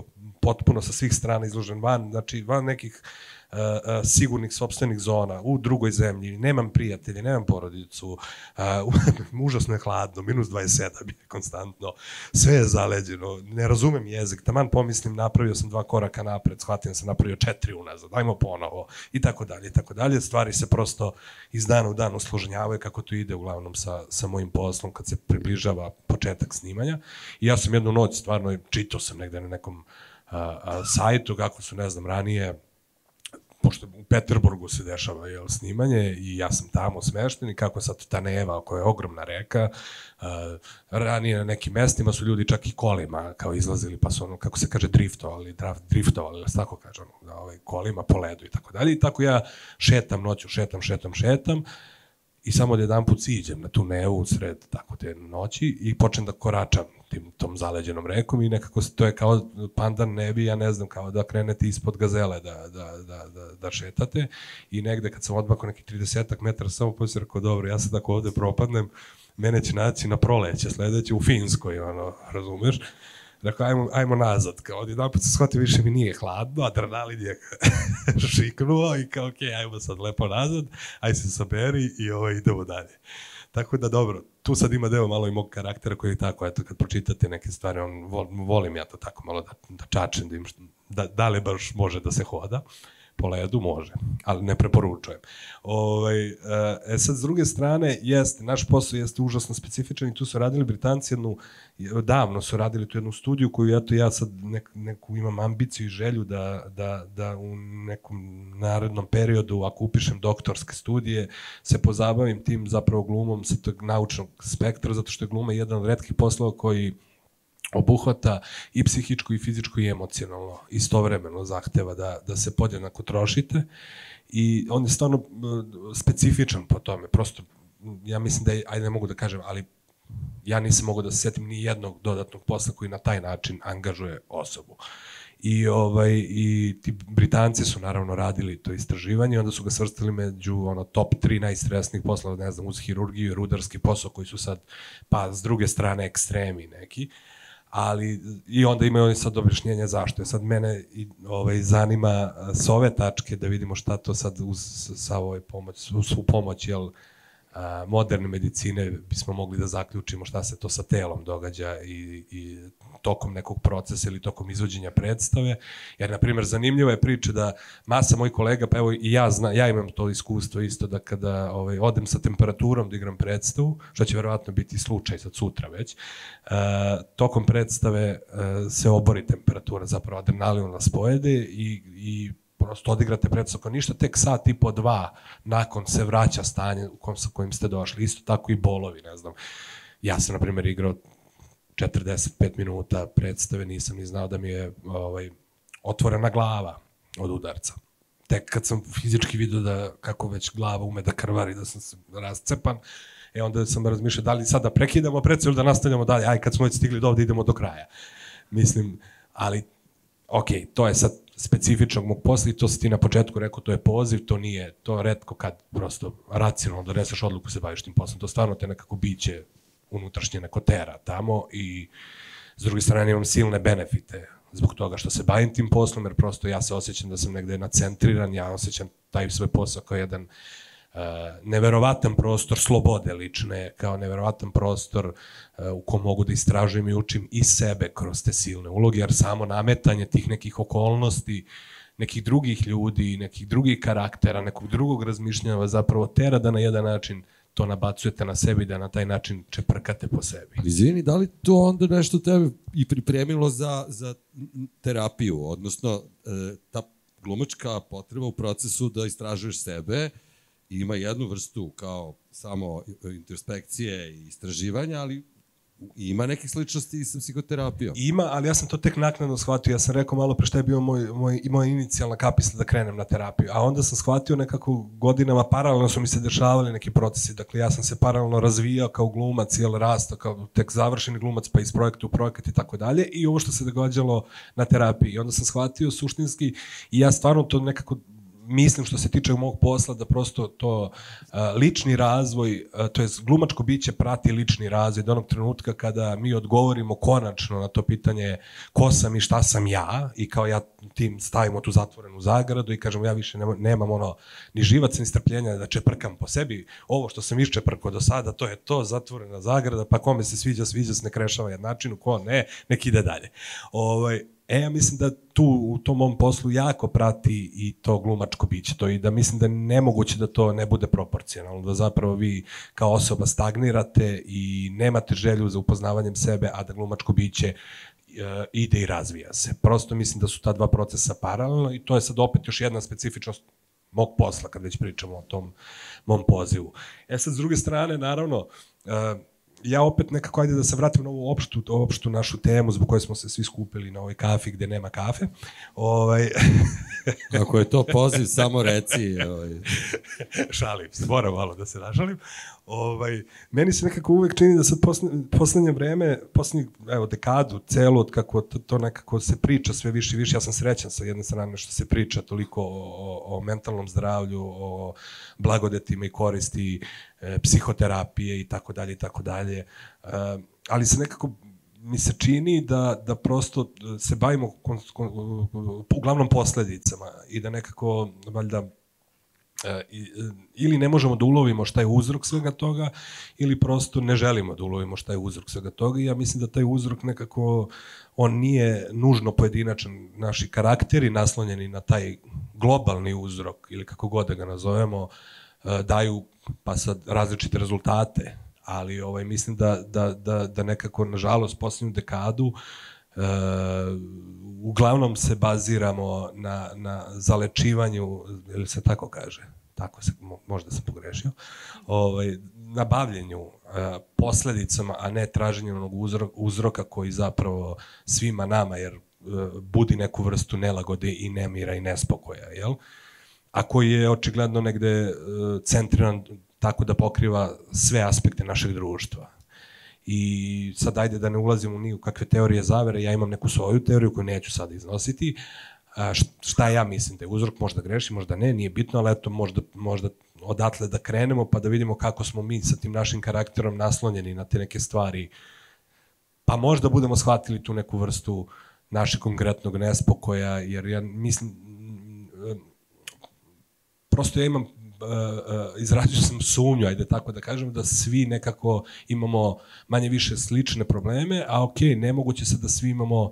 potpuno sa svih strana izložen van nekih sigurnih sopstvenih zona, u drugoj zemlji, nemam prijatelje, nemam porodicu, užasno je hladno, -27 je konstantno, sve je zaleđeno, ne razumem jezik, taman pomislim, napravio sam 2 koraka napred, shvatim sam napravio 4 unazad, dajmo ponovo, i tako dalje, stvari se prosto iz dana u dan usloženjavaju kako to ide uglavnom sa mojim poslom kad se približava početak snimanja. I ja sam jednu noć stvarno čitao sam negde na nekom sajtu kako su, ne znam, ranije, pošto u Peterburgu se dešava snimanje i ja sam tamo smešten i kako sad ta Neva, koja je ogromna reka, ranije na nekim mestima su ljudi čak i kolima kao izlazili, pa su ono, kako se kaže, driftovali, tako kaže, kolima po ledu i tako dalje. I tako ja šetam noću, šetam i samo jedan put siđem na tu Nevu u sred tako te noći i počnem da koračam tom zaleđenom rekom i nekako to je kao pandan nebi, ja ne znam, kao da krenete ispod Gazele da šetate i negde kad sam odmakao nekih 30 metara samo poslije rekao, dobro, ja sad tako ovde propadnem, mene će naći na proleće sledeće u Finskoj, razumeš? Dakle, ajmo nazad, kao odjedan put se shvatio, više mi nije hladno, adrenalin je šiknuo i kao, okej, ajmo sad lepo nazad, aj se saberi i idemo dalje. Tako da, dobro, tu sad ima deo malo i mog karaktera koji je tako, eto, kad pročitate neke stvari, volim ja to tako malo da čačem, da li baš može da se hoda. Po ledu može, ali ne preporučujem. Sad, s druge strane, naš posao jeste užasno specifičan i tu su radili Britanci davno su radili tu jednu studiju koju ja sad neku imam ambiciju i želju da u nekom narednom periodu, ako upišem doktorske studije, se pozabavim tim zapravo glumom sa tog naučnog spektra, zato što je gluma jedan od retkih poslova koji obuhvata i psihičko i fizičko i emocionalno, istovremeno zahteva da se podjednako trošite i on je stvarno specifičan po tome, prosto ja mislim da je, ajde ne mogu da kažem, ali ja nisam mogao da se setim ni jednog dodatnog posla koji na taj način angažuje osobu. I ti Britanci su naravno radili to istraživanje, onda su ga svrstali među top 3 najstresnijih poslova, ne znam, uz hirurgiju i rudarski posao koji su sad, pa s druge strane ekstremi neki, ali i onda imaju oni sad objašnjenje zašto. Sad mene zanima s ove tačke da vidimo šta to sad uz svu pomoć moderne medicine bismo mogli da zaključimo šta se to sa telom događa i tokom nekog procesa ili tokom izvođenja predstave. Jer, na primjer, zanimljiva je priča da masa mojih kolega, pa evo i ja imam to iskustvo isto da kada odem sa temperaturom da igram predstavu, što će verovatno biti slučaj sad sutra već, tokom predstave se obori temperatura, zapravo adrenalin nas pojede i prosto odigrate predstavu kao ništa, tek sat i po 2 nakon se vraća stanje sa kojim ste došli. Isto tako i bolovi, ne znam. Ja sam, na primjer, igrao 45 minuta predstave, nisam ni znao da mi je otvorena glava od udarca. Tek kad sam fizički vidio da kako već glava ume da krvari, da sam se rascepan, onda sam razmišljao da li sad da prekidamo predstavu ili da nastavljamo dalje, aj kad smo već stigli do ovde idemo do kraja. Mislim, ali okej, to je sad specifičnog mog posla i to si ti na početku rekao, to je poziv, to nije, to je retko kad prosto racionalno doneseš odluku se baviš tim poslom, to stvarno te nekako biće unutrašnje neko tera tamo i s druge strane imam silne benefite zbog toga što se bavim tim poslom, jer prosto ja se osjećam da sam negde nacentriran, ja osjećam taj svoj posao kao jedan neverovatan prostor slobode lične, kao neverovatan prostor u kom mogu da istražujem i učim i sebe kroz te silne uloge, jer samo nametanje tih nekih okolnosti, nekih drugih ljudi, nekih drugih karaktera, nekog drugog razmišljanja zapravo tera da na jedan način to nabacujete na sebi, da na taj način čeprkate po sebi. Izvini, da li to onda nešto tebe i pripremilo za terapiju, odnosno ta glumačka potreba u procesu da istražuješ sebe ima jednu vrstu kao samo introspekcije i istraživanja, ali ima nekih sličnosti i sa psihoterapijom. Ima, ali ja sam to tek naknadno shvatio. Ja sam rekao malo pre šta je bio moja inicijalna kapisla da krenem na terapiju. A onda sam shvatio nekako godinama, paralelno su mi se dešavali neki procesi. Dakle, ja sam se paralelno razvijao kao glumac, rastao kao tek završeni glumac, pa iz projekta u projekat i tako dalje. I ovo što se događalo na terapiji. I onda sam shvatio suštinski i ja stvarno to nekako mislim što se tiče mog posla da prosto to lični razvoj, to je glumačko biće prati lični razvoj do onog trenutka kada mi odgovorimo konačno na to pitanje ko sam i šta sam ja i kao ja tim stavimo tu zatvorenu zagradu i kažemo ja više nemam ono ni živaca ni strpljenja da čeprkam po sebi, ovo što sam iščeprkao do sada, to je to, zatvorena zagrada, pa kome se sviđa, sviđa se, nek rešava jednačinu, ko ne, nek ide dalje. Ja mislim da tu u tom mom poslu jako prati i to glumačko biće, to i da mislim da je nemoguće da to ne bude proporcionalno, da zapravo vi kao osoba stagnirate i nemate želju za upoznavanjem sebe, a da glumačko biće ide i razvija se. Prosto mislim da su ta dva procesa paralelno i to je sad opet još jedna specifičnost mog posla kad već pričamo o tom mom pozivu. Sad, s druge strane, naravno, ja opet nekako, ajde da se vratim na ovu opštu našu temu zbog koje smo se svi skupili na ovoj kafi gde nema kafe. Ako je to poziv, samo reci. Šalim se, moram malo da se našalim. Meni se nekako uvek čini da sad poslednje vreme, poslednjih dekadu, celu, od kako to nekako se priča sve više i više, ja sam srećan sa jedne strane što se priča toliko o mentalnom zdravlju, o blagodetima i koristi psihoterapije i tako dalje i tako dalje. Ali se nekako mi se čini da prosto se bavimo uglavnom posledicama i da nekako valjda ili ne možemo da ulovimo šta je uzrok svega toga ili prosto ne želimo da ulovimo šta je uzrok svega toga i ja mislim da taj uzrok nekako on nije nužno pojedinačan, naši karakteri naslonjeni na taj globalni uzrok ili kako god da ga nazovemo daju pa sad različite rezultate, ali mislim da nekako nažalost posljednju dekadu uglavnom se baziramo na zalečivanju, ili se tako kaže, tako se, možda sam pogrešio, na bavljenju posledicama, a ne traženju onog uzroka koji zapravo svima nama, jer budi neku vrstu nelagode i nemira i nespokoja, jel? A koji je očigledno negde centriran tako da pokriva sve aspekte našeg društva. I sad ajde da ne ulazimo ni u kakve teorije zavere, ja imam neku svoju teoriju koju neću sad iznositi. Šta ja mislim da je uzrok, možda greši, možda ne, nije bitno, ali eto možda odatle da krenemo pa da vidimo kako smo mi sa tim našim karakterom naslonjeni na te neke stvari. Pa možda budemo shvatili tu neku vrstu našeg konkretnog nespokoja, jer ja mislim, prosto ja imam izrazio sam sumnju, ajde tako da kažem, da svi nekako imamo manje više slične probleme, a okej, nemoguće se da svi imamo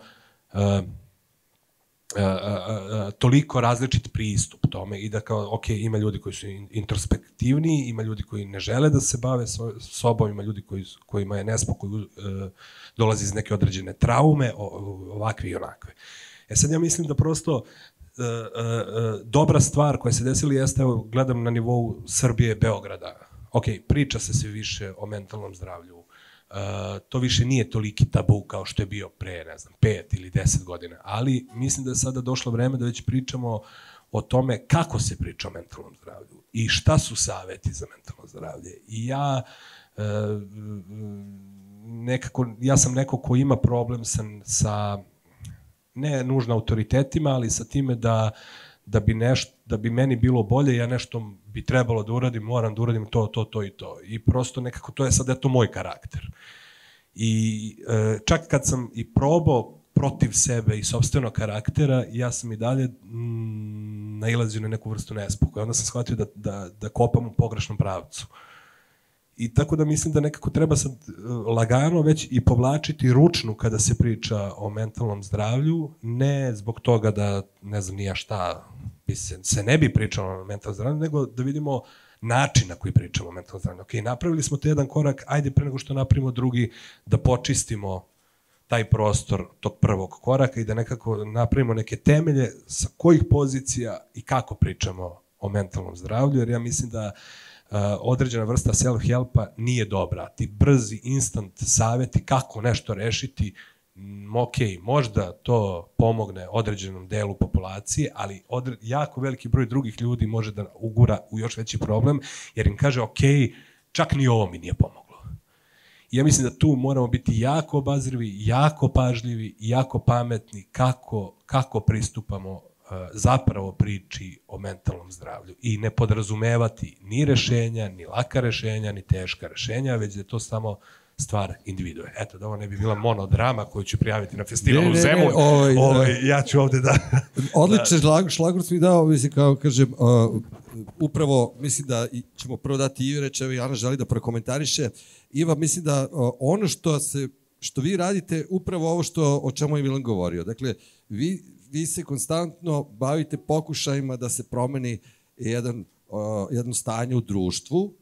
toliko različit pristup tome i da kao, okej, ima ljudi koji su introspektivni, ima ljudi koji ne žele da se bave sobom, ima ljudi kojima je nespokoj, dolazi iz neke određene traume, ovakve i onakve. Sad ja mislim da prosto dobra stvar koja se desila jeste, evo, gledam na nivou Srbije, Beograda. Ok, priča se sve više o mentalnom zdravlju. To više nije toliki tabu kao što je bio pre, ne znam, 5 ili 10 godina. Ali mislim da je sada došlo vreme da već pričamo o tome kako se priča o mentalnom zdravlju i šta su saveti za mentalno zdravlje. I ja sam neko ko ima problem sa ne nužno autoritetima, ali sa time da bi meni bilo bolje, ja nešto bi trebalo da uradim, moram da uradim to i to. I prosto nekako to je sad eto moj karakter. I čak kad sam i probao protiv sebe i sopstvenog karaktera, ja sam i dalje nailazio na neku vrstu nespokoja. Onda sam shvatio da kopam u pogrešnom pravcu. I tako da mislim da nekako treba sad lagano već i povlačiti ručnu kada se priča o mentalnom zdravlju, ne zbog toga da ne znam nija šta se ne bi pričalo o mentalnom zdravlju, nego da vidimo način na koji pričamo o mentalnom zdravlju. Ok, napravili smo to jedan korak, ajde pre nego što napravimo drugi, da počistimo taj prostor tog prvog koraka i da nekako napravimo neke temelje sa kojih pozicija i kako pričamo o mentalnom zdravlju, jer ja mislim da određena vrsta self-helpa nije dobra. Ti brzi, instant saveti kako nešto rešiti, ok, možda to pomogne određenom delu populacije, ali jako veliki broj drugih ljudi može da ugura u još veći problem, jer im kaže, ok, čak ni ovo mi nije pomoglo. I ja mislim da tu moramo biti jako obazrivi, jako pažljivi i jako pametni kako pristupamo zapravo priči o mentalnom zdravlju i ne podrazumevati ni rešenja, ni laka rešenja, ni teška rešenja, već da je to samo stvar individue. Eto, da ovo ne bi bila monodrama koju ću prijaviti na festivalu Zemun. Ja ću ovde da... Odličan šlagvort mi dao, mislim, kao kažem, upravo, mislim da ćemo prvo dati Ivi reći, evo Jana želi da prokomentariše. Iva, mislim da ono što vi radite, upravo ovo o čemu je Milan govorio. Dakle, vi se konstantno bavite pokušajima da se promeni jedno stanje u društvu,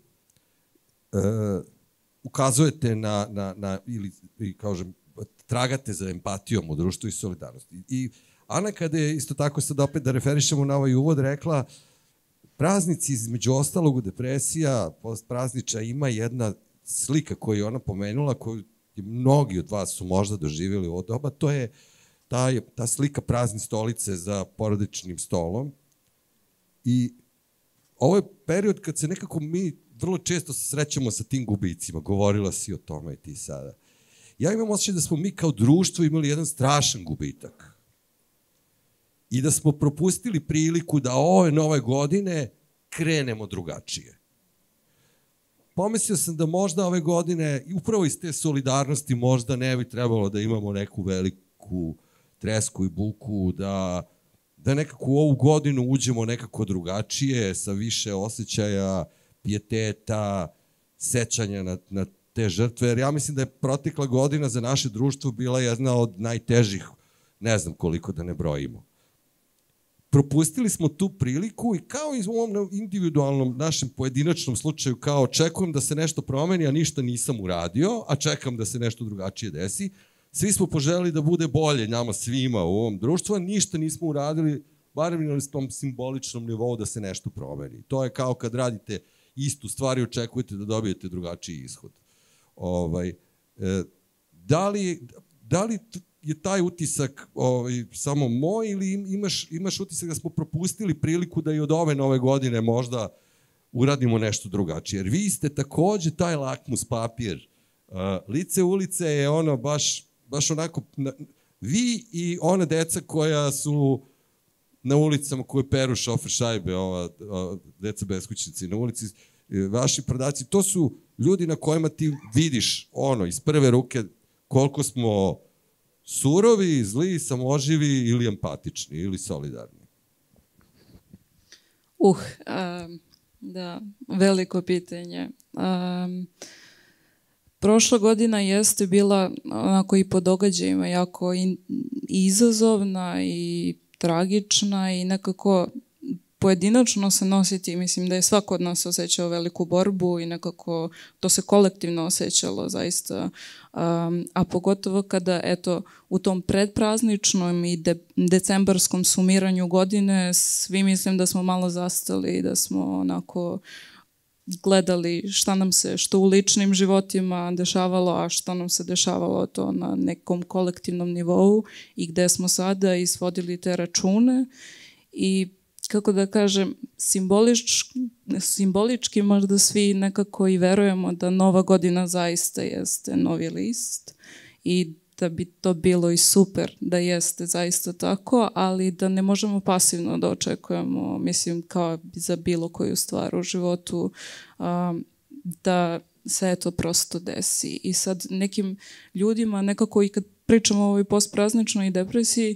ukazujete ili kažem, tragate za empatijom u društvu i solidarnosti. I Ana, kada je isto tako sad opet da referišemo na ovaj uvod, rekla, praznici između ostalog u depresija, postprazniča, ima jedna slika koju je ona pomenula, koju mnogi od vas su možda doživjeli u ovo doba, to je ta slika prazne stolice za porodičnim stolom. I ovo je period kad se nekako mi vrlo često se srećemo sa tim gubicima. Govorila si o tome i ti sada. Ja imam osjećaj da smo mi kao društvo imali jedan strašan gubitak. I da smo propustili priliku da ove nove godine krenemo drugačije. Pomislio sam da možda ove godine, upravo iz te solidarnosti, možda ne bi trebalo da imamo neku veliku tresku i buku, da nekako u ovu godinu uđemo nekako drugačije, sa više osjećaja, pijeteta, sećanja na te žrtve, jer ja mislim da je protekla godina za naše društvo bila jedna od najtežih, ne znam koliko da ne brojimo. Propustili smo tu priliku i kao i u ovom individualnom našem pojedinačnom slučaju, kao očekujem da se nešto promeni, a ništa nisam uradio, a čekam da se nešto drugačije desi, svi smo poželili da bude bolje nama svima u ovom društvu, a ništa nismo uradili, barem na tom simboličnom nivou da se nešto promeni. To je kao kad radite istu stvar i očekujete da dobijete drugačiji ishod. Da li je taj utisak samo moj ili imaš utisak da smo propustili priliku da i od ove nove godine možda uradimo nešto drugačije? Jer vi ste takođe taj lakmus papir. Lice ulice je ono baš onako, vi i ona deca koja su na ulicama, koje peru šofer šajbe, ova deca beskućnici na ulici, vaši predaci, to su ljudi na kojima ti vidiš iz prve ruke koliko smo surovi, zli, samoživi ili empatični ili solidarni. Da, veliko pitanje. Prošla godina jeste bila onako i po događajima jako izazovna i tragična i nekako pojedinačno se nositi, mislim da je svako od nas osjećao veliku borbu i nekako to se kolektivno osjećalo zaista, a pogotovo kada u tom predprazničnom i decembarskom sumiranju godine svi mislim da smo malo zastali i da smo onako gledali šta nam se, što u ličnim životima dešavalo, a što nam se dešavalo to na nekom kolektivnom nivou i gde smo sada isvodili te račune i kako da kažem, simbolički možda svi nekako i verujemo da nova godina zaista jeste novi list i da bi to bilo i super da jeste zaista tako, ali da ne možemo pasivno da očekujemo, mislim, kao za bilo koju stvar u životu, da se to prosto desi. I sad nekim ljudima nekako i kad pričamo o ovoj postprazničnoj depresiji,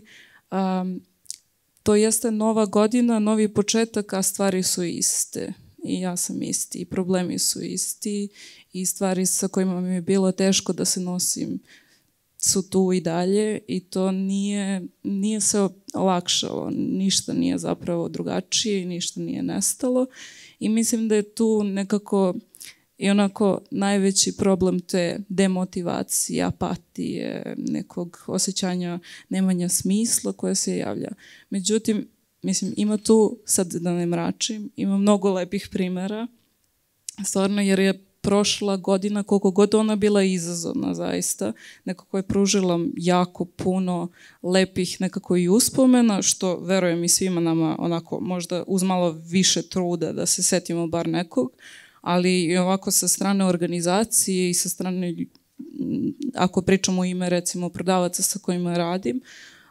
to jeste nova godina, novi početak, a stvari su iste. I ja sam isti, i problemi su isti, i stvari sa kojima mi je bilo teško da se nosim su tu i dalje i to nije se olakšalo, ništa nije zapravo drugačije, ništa nije nestalo i mislim da je tu nekako i onako najveći problem te demotivacije, apatije, nekog osjećanja nemanja smisla koje se javlja. Međutim, mislim, ima tu, sad da ne mračim, ima mnogo lepih primjera, stvarno jer je prošla godina, koliko god ona bila izazovna zaista, nekako je pružila jako puno lepih nekako i uspomena, što verujem i svima nama onako možda uz malo više truda da se setimo bar nekog, ali i ovako sa strane organizacije i sa strane, ako pričamo o ime recimo prodavaca sa kojima radim,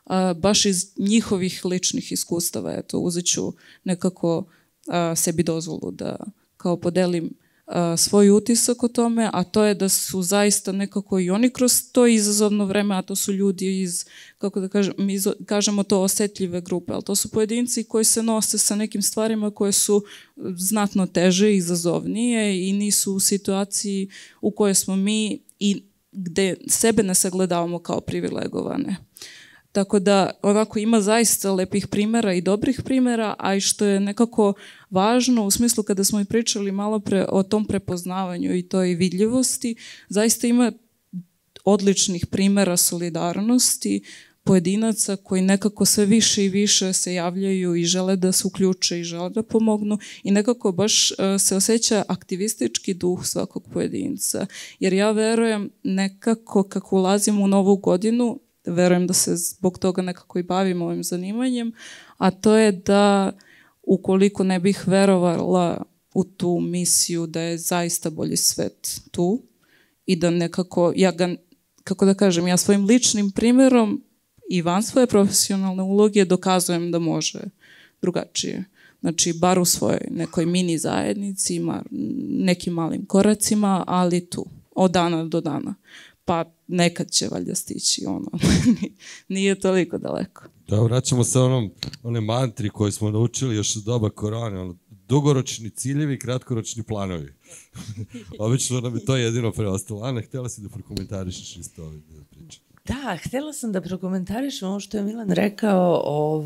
baš iz njihovih ličnih iskustava. Eto, uzet ću nekako sebi dozvolu da kao podelim svoj utisak o tome, a to je da su zaista nekako i oni kroz to izazovno vreme, a to su ljudi iz, kako da kažem, mi kažemo to osetljive grupe, ali to su pojedinci koji se nose sa nekim stvarima koje su znatno teže, izazovnije i nisu u situaciji u kojoj smo mi i gde sebe ne sagledavamo kao privilegovane. Tako da onako ima zaista lepih primjera i dobrih primjera, a i što je nekako važno u smislu kada smo i pričali malo pre o tom prepoznavanju i toj vidljivosti, zaista ima odličnih primjera solidarnosti, pojedinaca koji nekako sve više i više se javljaju i žele da se uključe i žele da pomognu i nekako baš se osjeća aktivistički duh svakog pojedinca. Jer ja verujem nekako kako ulazim u novu godinu, verujem da se zbog toga nekako i bavim ovim zanimanjem, a to je da ukoliko ne bih verovala u tu misiju da je zaista bolji svet tu i da nekako, ja ga, kako da kažem, ja svojim ličnim primjerom i van svoje profesionalne uloge dokazujem da može drugačije. Znači, bar u svojoj nekoj mini zajednici, nekim malim koracima, ali tu, od dana do dana. Pa nekad će valjda stići, nije toliko daleko. Da, vraćamo se one mantri koje smo naučili još u doba korone, dugoročni ciljevi, kratkoročni planovi. Obično nam je to jedino preostalo. Ana, htjela si da prokomentarišeš isto ovaj priču? Da, htjela sam da prokomentarišem ovo što je Milan rekao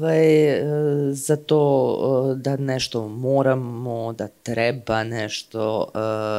za to da nešto moramo, da treba nešto.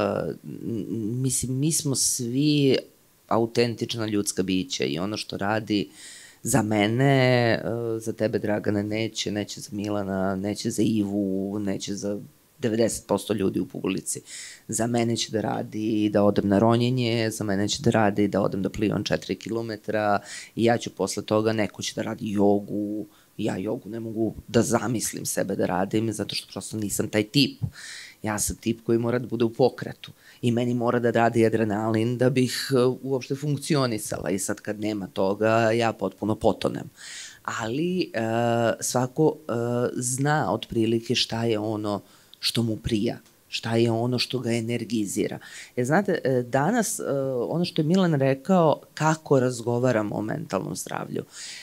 Mislim, mi smo svi autentična ljudska bića i ono što radi za mene, za tebe, Dragane, neće za Milana, neće za Ivu, neće za 90% ljudi u publici. Za mene će da radi da odem na ronjenje, za mene će da radi da odem da plivam 4 kilometra i ja ću posle toga, neko će da radi jogu, ja jogu ne mogu da zamislim sebe da radim, zato što prosto nisam taj tip. Ja sam tip koji mora da bude u pokretu i meni mora da radi adrenalin da bih uopšte funkcionisala i sad kad nema toga ja potpuno potonem. Ali svako zna otprilike šta je ono što mu prija, šta je ono što ga energizira. Jer znate, danas ono što je Milan rekao, kako razgovaramo o mentalnom zdravlju.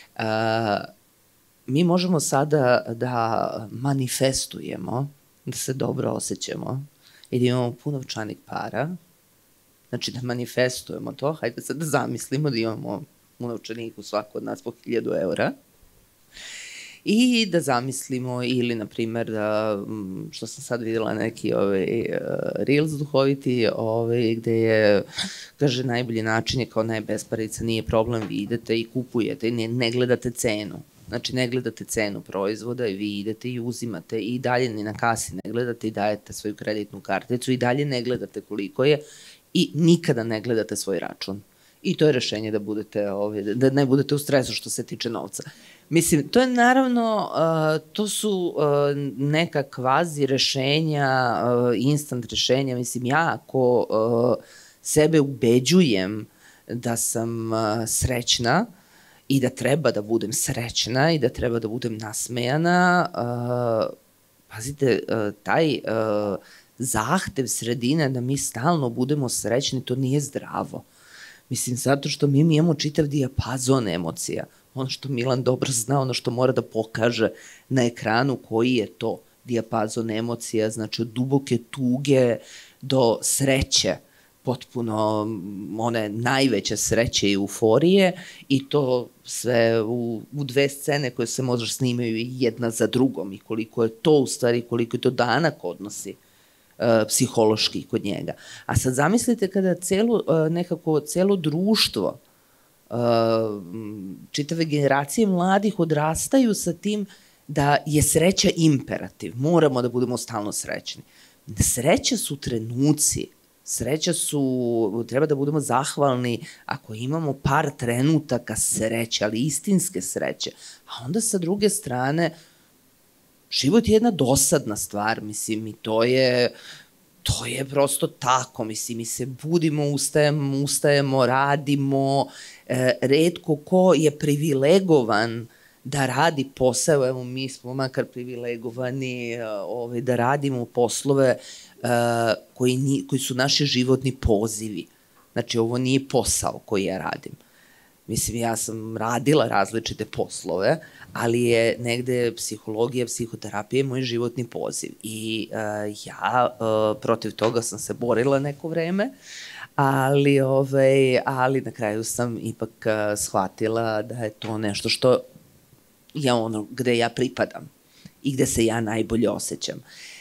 Mi možemo sada da manifestujemo, da se dobro osjećamo i da imamo puno novčanih para, znači da manifestujemo to, hajde sad da zamislimo da imamo u novčaniku svako od nas po 1000 eura i da zamislimo ili, na primjer, da, što sam sad videla neki reels duhoviti, gde je, kaže, najbolji način je kao najbesparica, nije problem, vi idete i kupujete, ne gledate cenu. Znači, ne gledate cenu proizvoda i vi idete i uzimate i dalje ni na kasi ne gledate i dajete svoju kreditnu karticu i dalje ne gledate koliko je i nikada ne gledate svoj račun. I to je rešenje da ne budete u stresu što se tiče novca. Mislim, to je naravno, to su neka kvazi rešenja, instant rešenja. Mislim, ja ako sebe ubeđujem da sam srećna, i da treba da budem srećna i da treba da budem nasmejana, pazite, taj zahtev sredine da mi stalno budemo srećni, to nije zdravo. Mislim, zato što mi imamo čitav dijapazon emocija. Ono što Milan dobro zna, ono što mora da pokaže na ekranu, koji je to dijapazon emocija, znači od duboke tuge do sreće, potpuno one najveće sreće i euforije i to sve u 2 scene koje se možda snimaju jedna za drugom i koliko je to u stvari, koliko je to danak odnosi psihološki kod njega. A sad zamislite kada nekako celo društvo, čitave generacije mladih odrastaju sa tim da je sreća imperativ, moramo da budemo stalno srećni. Sreća su trenuci, treba da budemo zahvalni ako imamo par trenutaka sreće, ali istinske sreće. A onda sa druge strane, život je jedna dosadna stvar, mislim, i to je to je prosto tako, mislim, mi se budimo, ustajemo, radimo, retko ko je privilegovan da radi posao, evo mi smo makar privilegovani da radimo poslove koji su naši životni pozivi. Znači, ovo nije posao koji ja radim. Mislim, ja sam radila različite poslove, ali je negde psihologija, psihoterapija moj životni poziv. I ja protiv toga sam se borila neko vreme, ali na kraju sam ipak shvatila da je to nešto što je ono gde ja pripadam i gde se ja najbolje osjećam.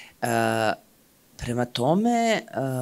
Prema tome,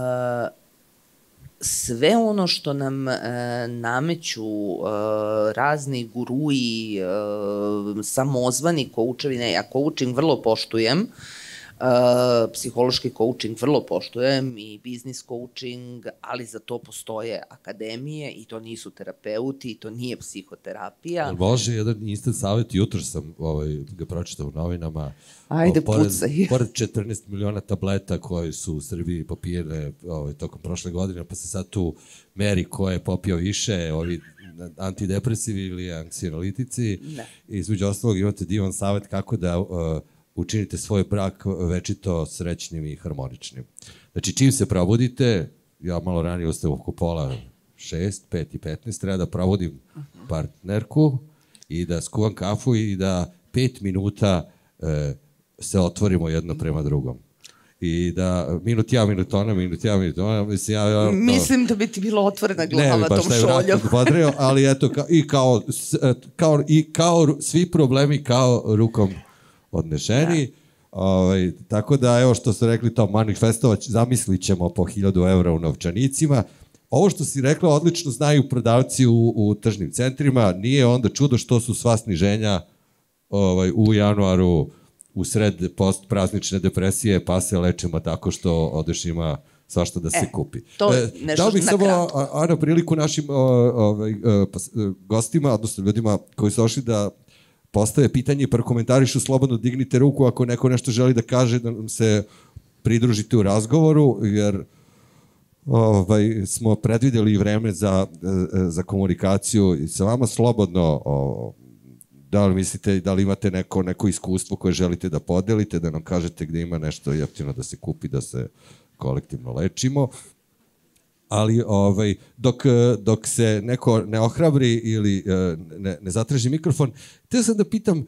sve ono što nam nameću razni guruji, samozvani koučevi, ne, ja coaching vrlo poštujem, psihološki coaching vrlo poštujem i biznis coaching, ali za to postoje akademije i to nisu terapeuti i to nije psihoterapija. Može jedan instant savjet, jutro sam ga pročitao u novinama. Ajde, pucaj. Pored 14 miliona tableta koje su u Srbiji popijene tokom prošle godine, pa se sad tu meri ko je popio više, ovi antidepresivi ili anksiolitici. Između ostalog imate divan savjet kako da učinite svoj brak večito srećnim i harmoničnim. Znači, čim se probudite, ja malo ranije ustajem oko pola 6, 5 i 15, treba da probudim partnerku i da skuvam kafu i da 5 minuta se otvorimo jedno prema drugom. I da minut ja, minut ona, mislim da bi ti bilo otvorena glava tom šoljom. Ne, ali eto, kao svi problemi kao rukom odnešeni. Tako da, evo što ste rekli, to manifestovać, zamislit ćemo po 1000 evra u novčanicima. Ovo što si rekla, odlično znaju prodavci u tržnim centrima, nije onda čudo što su sva sniženja u januaru u sred postpraznične depresije, pa se lečimo tako što odeš ima svašta da se kupi. To je nešto na kratko. Dao bih samo, Ana, priliku našim gostima, odnosno ljudima koji su došli da postave pitanje i prokomentarišu, slobodno dignite ruku ako neko nešto želi da kaže, da nam se pridružite u razgovoru, jer smo predvideli vreme za komunikaciju i sa vama slobodno. Da li mislite, da li imate neko iskustvo koje želite da podelite, da nam kažete gde ima nešto jeftino da se kupi, da se kolektivno lečimo. Ali dok se neko ne ohrabri ili ne zatraži mikrofon, htio sam da pitam,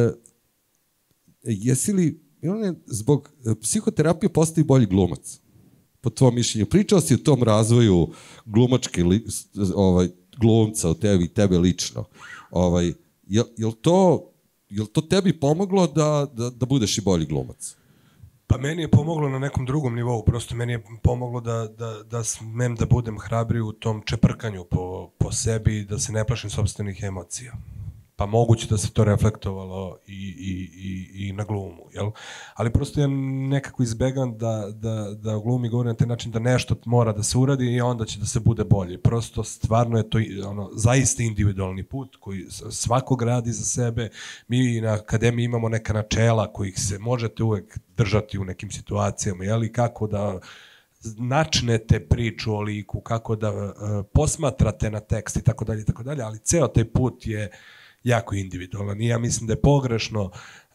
jesi li zbog psihoterapije postaje bolji glumac? Po tvojom mišljenju. Pričao si o tom razvoju glumačke glumca o tebi, tebe lično. Jel to tebi pomoglo da budeš i bolji glumac? Pa meni je pomoglo na nekom drugom nivou, prosto meni je pomoglo da smem da budem hrabriji u tom čeprkanju po sebi i da se ne plašim sopstvenih emocija. Pa moguće da se to reflektovalo i na glumu, jel? Ali prosto ja nekako izbegam da u glumi govorim na taj način da nešto mora da se uradi i onda će da se bude bolje. Prosto stvarno je to zaista individualni put koji svako gradi za sebe. Mi na akademiji imamo neka načela kojih se možete uvek držati u nekim situacijama, jel? I kako da načnete priču o liku, kako da posmatrate na tekst i tako dalje, ali ceo taj put je jako individualan i ja mislim da je pogrešno.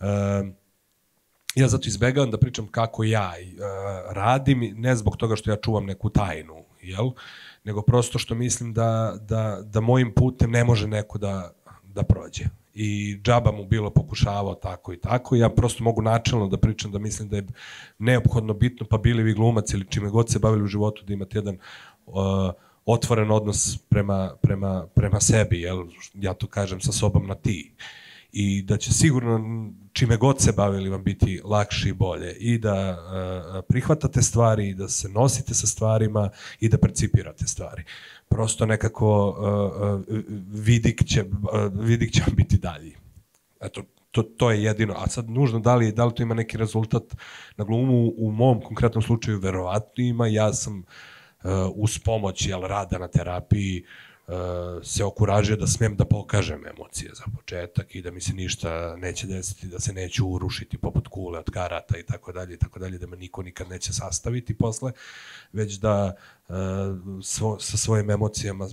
Ja zato izbegavam da pričam kako ja radim, ne zbog toga što ja čuvam neku tajnu, jel? Nego prosto što mislim da mojim putem ne može neko da prođe. I džaba mu bilo pokušavao tako i tako. Ja prosto mogu načelno da pričam da mislim da je neophodno bitno, pa bili vi glumac ili čime god se bavili u životu, da imate jedan otvoren odnos prema sebi, jel? Ja to kažem sa sobom na ti. I da će sigurno čime god se bavili vam biti lakše i bolje i da prihvatate stvari i da se nosite sa stvarima i da percipirate stvari. Prosto nekako vidik će vam biti dalji. Eto, to je jedino. A sad nužno da li to ima neki rezultat na glumu, u mom konkretnom slučaju verovatno ima. Ja sam uz pomoć rada na terapiji se okuražio da smem da pokažem emocije za početak i da mi se ništa neće desiti, da se neću urušiti poput kule od karata i tako dalje, da me niko nikad neće sastaviti posle, već da sa svojim emocijama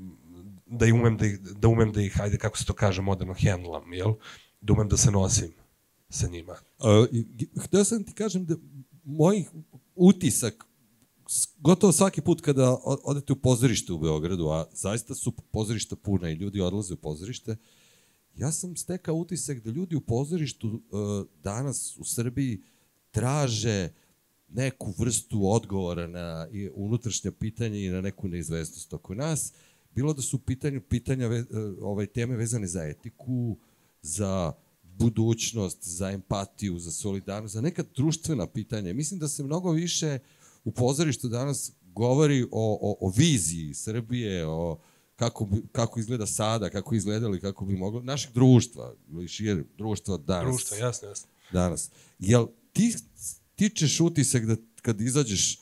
da umem da ih, ajde kako se to kaže moderno, handlam, jel? Da umem da se nosim sa njima. Htio sam ti kažem da moj utisak gotovo svaki put kada odete u pozorište u Beogradu, a zaista su pozorišta puna i ljudi odlaze u pozorište, ja sam stekao utisak da ljudi u pozorištu danas u Srbiji traže neku vrstu odgovora na unutrašnja pitanja i na neku neizvestnost oko nas, bilo da su pitanja teme vezane za etiku, za budućnost, za empatiju, za solidarnost, za neka društvena pitanja. Mislim da se mnogo više u pozorištu danas govori o viziji Srbije, o kako izgleda sada, kako izgledali, kako bi moglo, našeg društva, ili šire društva danas. Društva, jasno. Danas. Jel ti ćeš utisak da kad izađeš,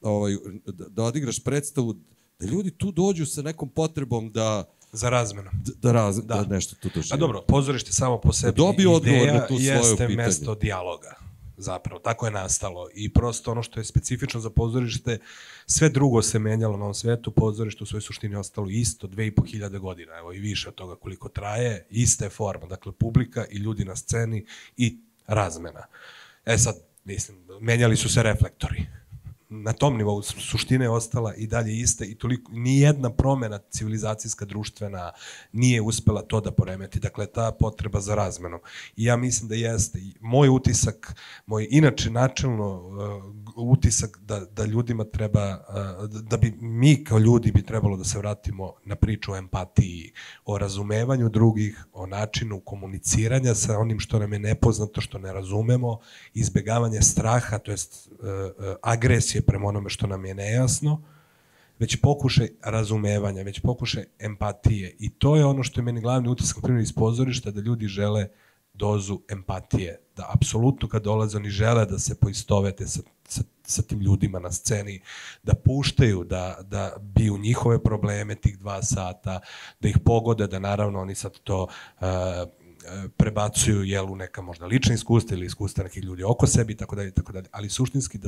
da odigraš predstavu, da ljudi tu dođu sa nekom potrebom da za razmenu. Da nešto tu doživi. A dobro, pozorište samo po sebi ideja jeste mesto dijaloga. Zapravo, tako je nastalo i prosto ono što je specifično za pozorište, sve drugo se menjalo na ovom svetu, pozorište u svojoj suštini ostalo isto 2500 godina, evo i više od toga koliko traje, iste forma, dakle publika i ljudi na sceni i razmena. Sad, mislim, menjali su se reflektori. Na tom nivou suština je ostala i dalje ista i toliko, nijedna promena civilizacijska, društvena nije uspela to da poremeti. Dakle, ta potreba za razmenom. I ja mislim da jeste. Moj utisak, moj inače načelno utisak da ljudima treba, da bi mi kao ljudi bi trebalo da se vratimo na priču o empatiji, o razumevanju drugih, o načinu komuniciranja sa onim što nam je nepoznato, što ne razumemo, izbegavanje straha, to jest agresije prema onome što nam je nejasno, već pokušaj razumevanja, već pokušaj empatije. I to je ono što je meni glavni utisak, na primjer, iz pozorišta, da ljudi žele dozu empatije, da apsolutno kad dolaze oni žele da se poistovete sa tim ljudima na sceni, da puštaju, da biju njihove probleme tih 2 sata, da ih pogode, da naravno oni sad to prebacuju u neka možda lična iskustva ili iskustva nekih ljudi oko sebi i tako dalje, ali suštinski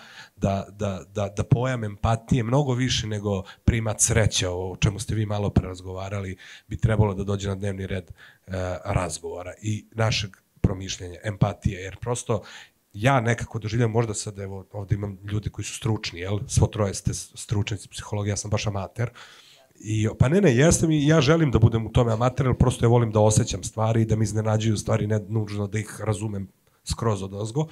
da pojam empatije mnogo više nego primat sreća, o čemu ste vi malo prerazgovarali, bi trebalo da dođe na dnevni red razgovora i našeg promišljenja, empatije, jer prosto ja nekako doživljam, možda sad, evo, ovde imam ljudi koji su stručni, svo troje ste stručnici psihologije, ja sam baš amater. Pa ne, jesam i ja želim da budem u tome amater, ali prosto ja volim da osjećam stvari i da mi iznenađuju stvari, ne nužno da ih razumem skroz odozgo.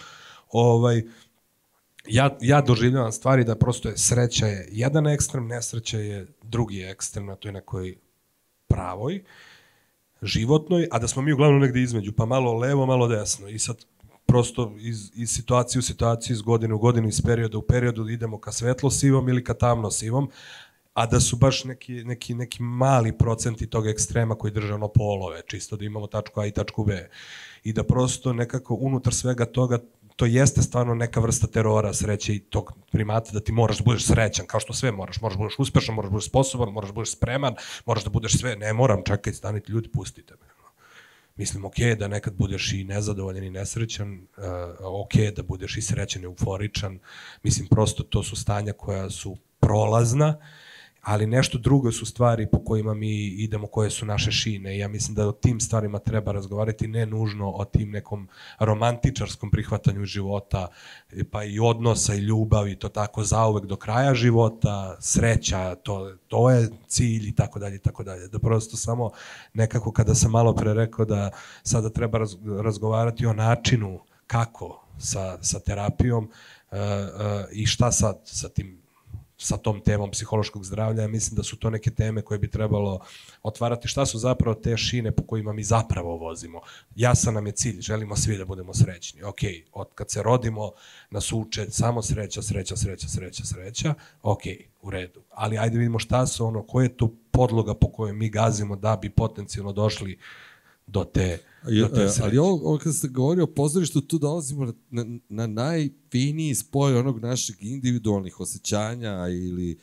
Ja doživljavam stvari da prosto je sreća je jedan ekstrem, nesreća je drugi ekstrem, na toj nekoj pravoj, životnoj, a da smo mi uglavnom negde između, pa malo levo, malo desno i sad prosto iz situacije u situaciju, iz godine u godinu, iz perioda u periodu idemo ka svetlo-sivom ili ka tamno-sivom, a da su baš neki mali procenti tog ekstrema koji drže ono polove, čisto da imamo tačku A i tačku B. I da prosto nekako unutar svega toga, to jeste stvarno neka vrsta terora, sreće i tog primata da ti moraš da budeš srećan, kao što sve moraš da budeš uspešan, moraš da budeš sposoban, moraš da budeš spreman, moraš da budeš sve, ne moram, čekaj, stanite ljudi, pustite me. Mislim, okej da nekad budeš i nezadovoljan i nesrećan, okej da budeš i srećan i euforičan, mislim, prosto to su stanja koja su prolazna, ali nešto drugo su stvari po kojima mi idemo, koje su naše šine i ja mislim da o tim stvarima treba razgovarati, ne nužno o tim nekom romantičarskom prihvatanju života, pa i odnosa i ljubavi, to tako zauvek do kraja života, sreća, to je cilj i tako dalje, da prosto samo nekako kada sam malo pre rekao da sada treba razgovarati o načinu kako sa terapijom i šta sad sa tom temom psihološkog zdravlja, ja mislim da su to neke teme koje bi trebalo otvarati. Šta su zapravo te šine po kojima mi zapravo vozimo? Jasan nam je cilj, želimo svi da budemo srećni. Ok, od kad se rodimo nas uče samo sreća, ok, u redu. Ali ajde vidimo šta su ono, koja je to podloga po kojoj mi gazimo da bi potencijalno došli do te sreće. Ali ovo kad ste govorio o pozorištu, tu dolazimo na najfiniji spoj onog našeg individualnih osjećanja ili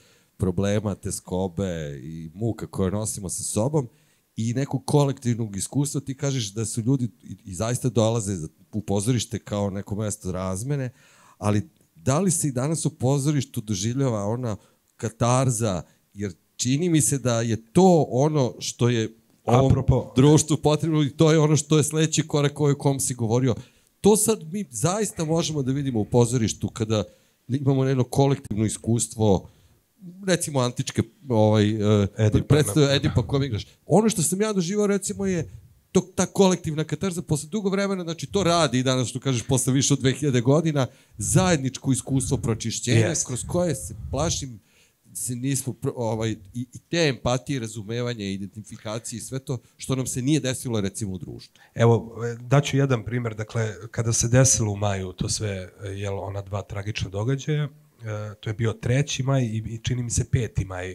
problema, teskobe i muka koje nosimo sa sobom i nekog kolektivnog iskustva. Ti kažeš da su ljudi i zaista dolaze u pozorište kao neko mesto razmene, ali da li se i danas u pozorištu doživljava ona katarza, jer čini mi se da je to ono što je ovom društvu potrebno i to je ono što je sledeći korak o kom si govorio. To sad mi zaista možemo da vidimo u pozorištu kada imamo jedno kolektivno iskustvo, recimo antičke predstave Edipa kojom igraš. Ono što sam ja doživao recimo je ta kolektivna katarza posle dugo vremena, znači to radi i danas što kažeš posle više od 2000 godina, zajedničko iskustvo pročišćenja kroz koje se plašim se nismo, i te empatije, razumevanje, identifikacije i sve to što nam se nije desilo recimo u društvu. Evo, daću jedan primer, dakle, kada se desilo u maju to sve, ona dva tragična događaja, to je bio 3. maj i čini mi se 5. maj,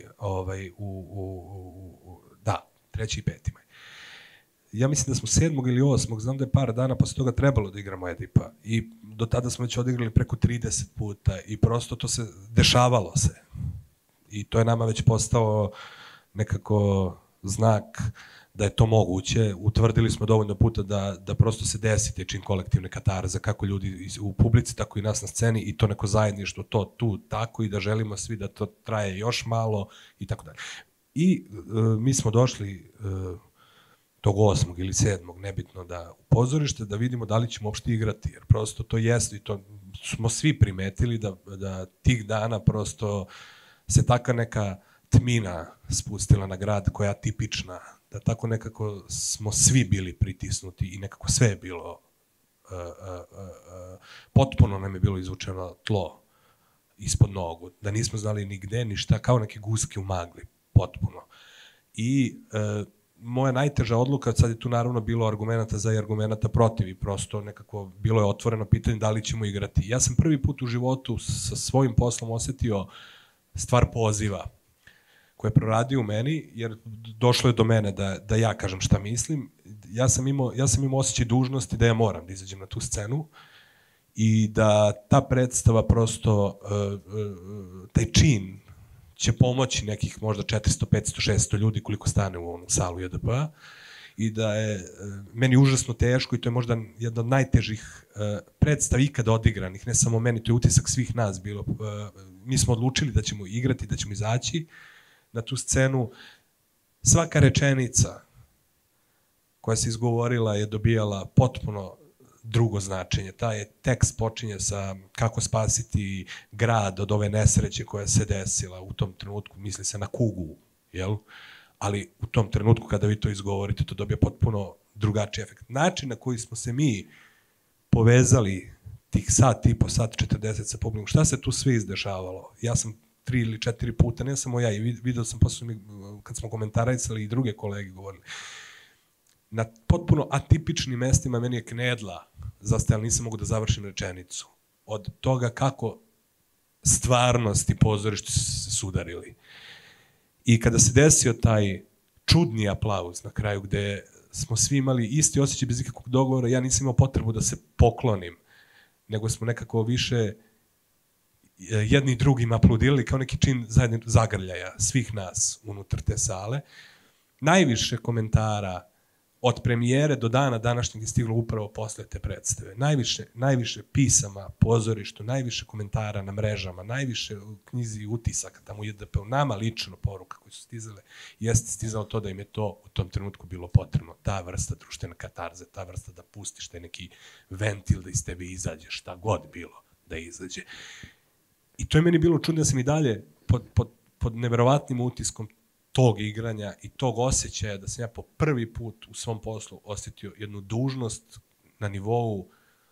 da, 3. i 5. maj. Ja mislim da smo 7. ili 8. znam da je par dana posle toga trebalo da igramo Edipa i do tada smo već odigrali preko 30 puta i prosto to se dešavalo se. I to je nama već postao nekako znak da je to moguće. Utvrdili smo dovoljno puta da prosto se desi te čin kolektivne katarze, kako ljudi u publici, tako i nas na sceni i to neko zajedništvo, to tu tako i da želimo svi da to traje još malo i tako dalje. I mi smo došli tog 8. ili 7. nebitno da u pozorište da vidimo da li ćemo uopšte igrati, jer prosto to jeste i to smo svi primetili da tih dana prosto se taka neka tmina spustila na grad koja je tipična, da tako nekako smo svi bili pritisnuti i nekako sve je bilo, potpuno nam je bilo izvučeno tlo ispod nogu, da nismo znali ni gde, ni šta, kao neke guske u magli, potpuno. I moja najteža odluka, sad je tu naravno bilo argumenta za i argumenta protiv i prosto nekako bilo je otvoreno pitanje da li ćemo igrati. Ja sam prvi put u životu sa svojim poslom osetio stvar poziva koje je proradio u meni, jer došlo je do mene da ja kažem šta mislim. Ja sam imao osjećaj dužnosti da ja moram da izađem na tu scenu i da ta predstava prosto, taj čin će pomoći nekih možda 400, 500, 600 ljudi koliko stane u ovom salu JDP-a i da je meni užasno teško i to je možda jedna od najtežih predstava ikada odigranih, ne samo meni, to je utisak svih nas bilo. Mi smo odlučili da ćemo igrati, da ćemo izaći na tu scenu. Svaka rečenica koja se izgovorila je dobijala potpuno drugo značenje. Taj tekst počinje sa kako spasiti grad od ove nesreće koja se desila u tom trenutku, misli se na kugu, jel? Ali u tom trenutku kada vi to izgovorite, to dobija potpuno drugačiji efekt. Način na koji smo se mi povezali tih sat i po, sat 40 sa publikom, šta se tu sve izdešavalo? Ja sam 3 ili 4 puta, ne samo ja, i video sam posle kad smo komentarisali i druge kolege govorili, na potpuno atipičnim mestima meni je knedla zastajala, nisam mogu da završim rečenicu. Od toga kako stvarnost i pozorište se sudarili. I kada se desio taj čudni aplauz na kraju, gde smo svi imali isti osjećaj bez ikakvog dogovora, ja nisam imao potrebu da se poklonim, nego smo nekako više jedni i drugim aplaudirali kao neki čin zagrljaja svih nas unutar te sale. Najviše komentara od premijere do dana današnjeg je stiglo upravo posle te predstave. Najviše pisama, pozorištu, najviše komentara na mrežama, najviše u knjizi utisaka tamo u JDP-u, nama lično poruka koje su stizale, jeste stizalo to da im je to u tom trenutku bilo potrebno. Ta vrsta društvene katarze, ta vrsta da pustiš taj neki ventil da iz tebe izađe, šta god bilo da izađe. I to je meni bilo čudno da sam i dalje pod neverovatnim utiskom tog igranja i tog osjećaja da sam ja po prvi put u svom poslu osjetio jednu dužnost na nivou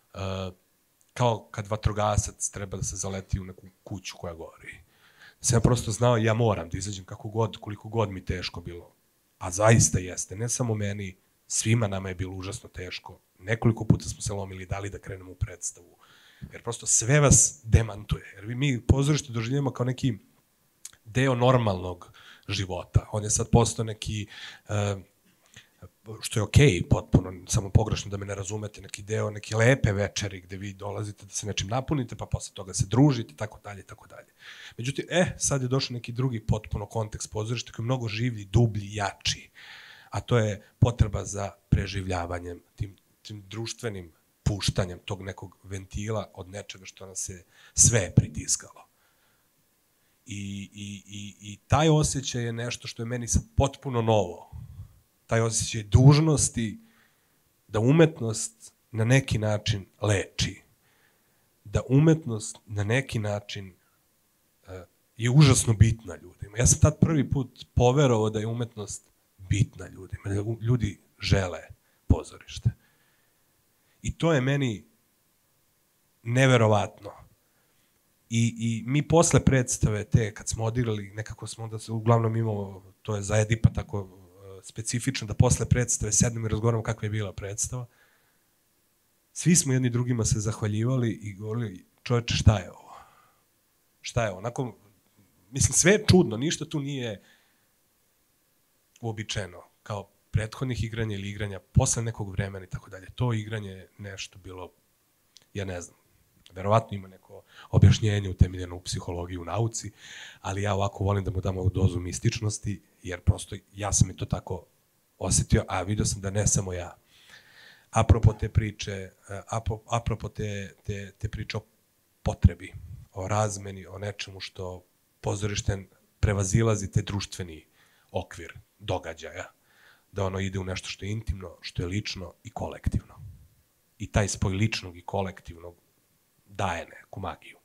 kao kad vatrogasac treba da se zaleti u neku kuću koja gori. Da sam ja prosto znao ja moram da izađem kako god, koliko god mi teško bilo. A zaista jeste, ne samo meni, svima nama je bilo užasno teško. Nekoliko puta smo se lomili da li da krenemo u predstavu. Jer prosto sve vas demantuje. Jer mi pozorište doživljamo kao neki deo normalnog života. On je sad postao neki što je okej, potpuno, samo pogrešno da me ne razumete, neki deo, neke lepe večeri gde vi dolazite da se nečim napunite, pa posle toga se družite, tako dalje, tako dalje. Međutim, sad je došao neki drugi potpuno kontekst pozorišta koji je mnogo življi, dublji, jači, a to je potreba za preživljavanjem, tim društvenim puštanjem tog nekog ventila od nečega što nas je sve pritiskalo. I taj osjećaj je nešto što je meni sad potpuno novo. Taj osjećaj dužnosti da umetnost na neki način leči. Da umetnost na neki način je užasno bitna ljudima. Ja sam tad prvi put poverovao da je umetnost bitna ljudima, da ljudi žele pozorište. I to je meni neverovatno. I mi posle predstave te, kad smo odigrali, nekako smo onda se uglavnom imamo, to je za Edipa tako specifično, da posle predstave sednemo i razgovaramo kakva je bila predstava. Svi smo jedni drugima se zahvaljivali i govorili, čoveče, šta je ovo? Šta je ovo? Onako, mislim, sve je čudno, ništa tu nije uobičajeno, kao prethodnih igranja ili igranja posle nekog vremena i tako dalje. To igranje je nešto bilo, ja ne znam, verovatno ima neko objašnjenje utemeljeno u psihologiji, u nauci, ali ja ovako volim da mu dam ovu dozu mističnosti, jer prosto ja sam i to tako osetio, a vidio sam da ne samo ja. Apropo te priče, apropo te priče o potrebi, o razmeni, o nečemu što pozorište prevazilazi te društveni okvir događaja, da ono ide u nešto što je intimno, što je lično i kolektivno. I taj spoj ličnog i kolektivnog daje neku magiju.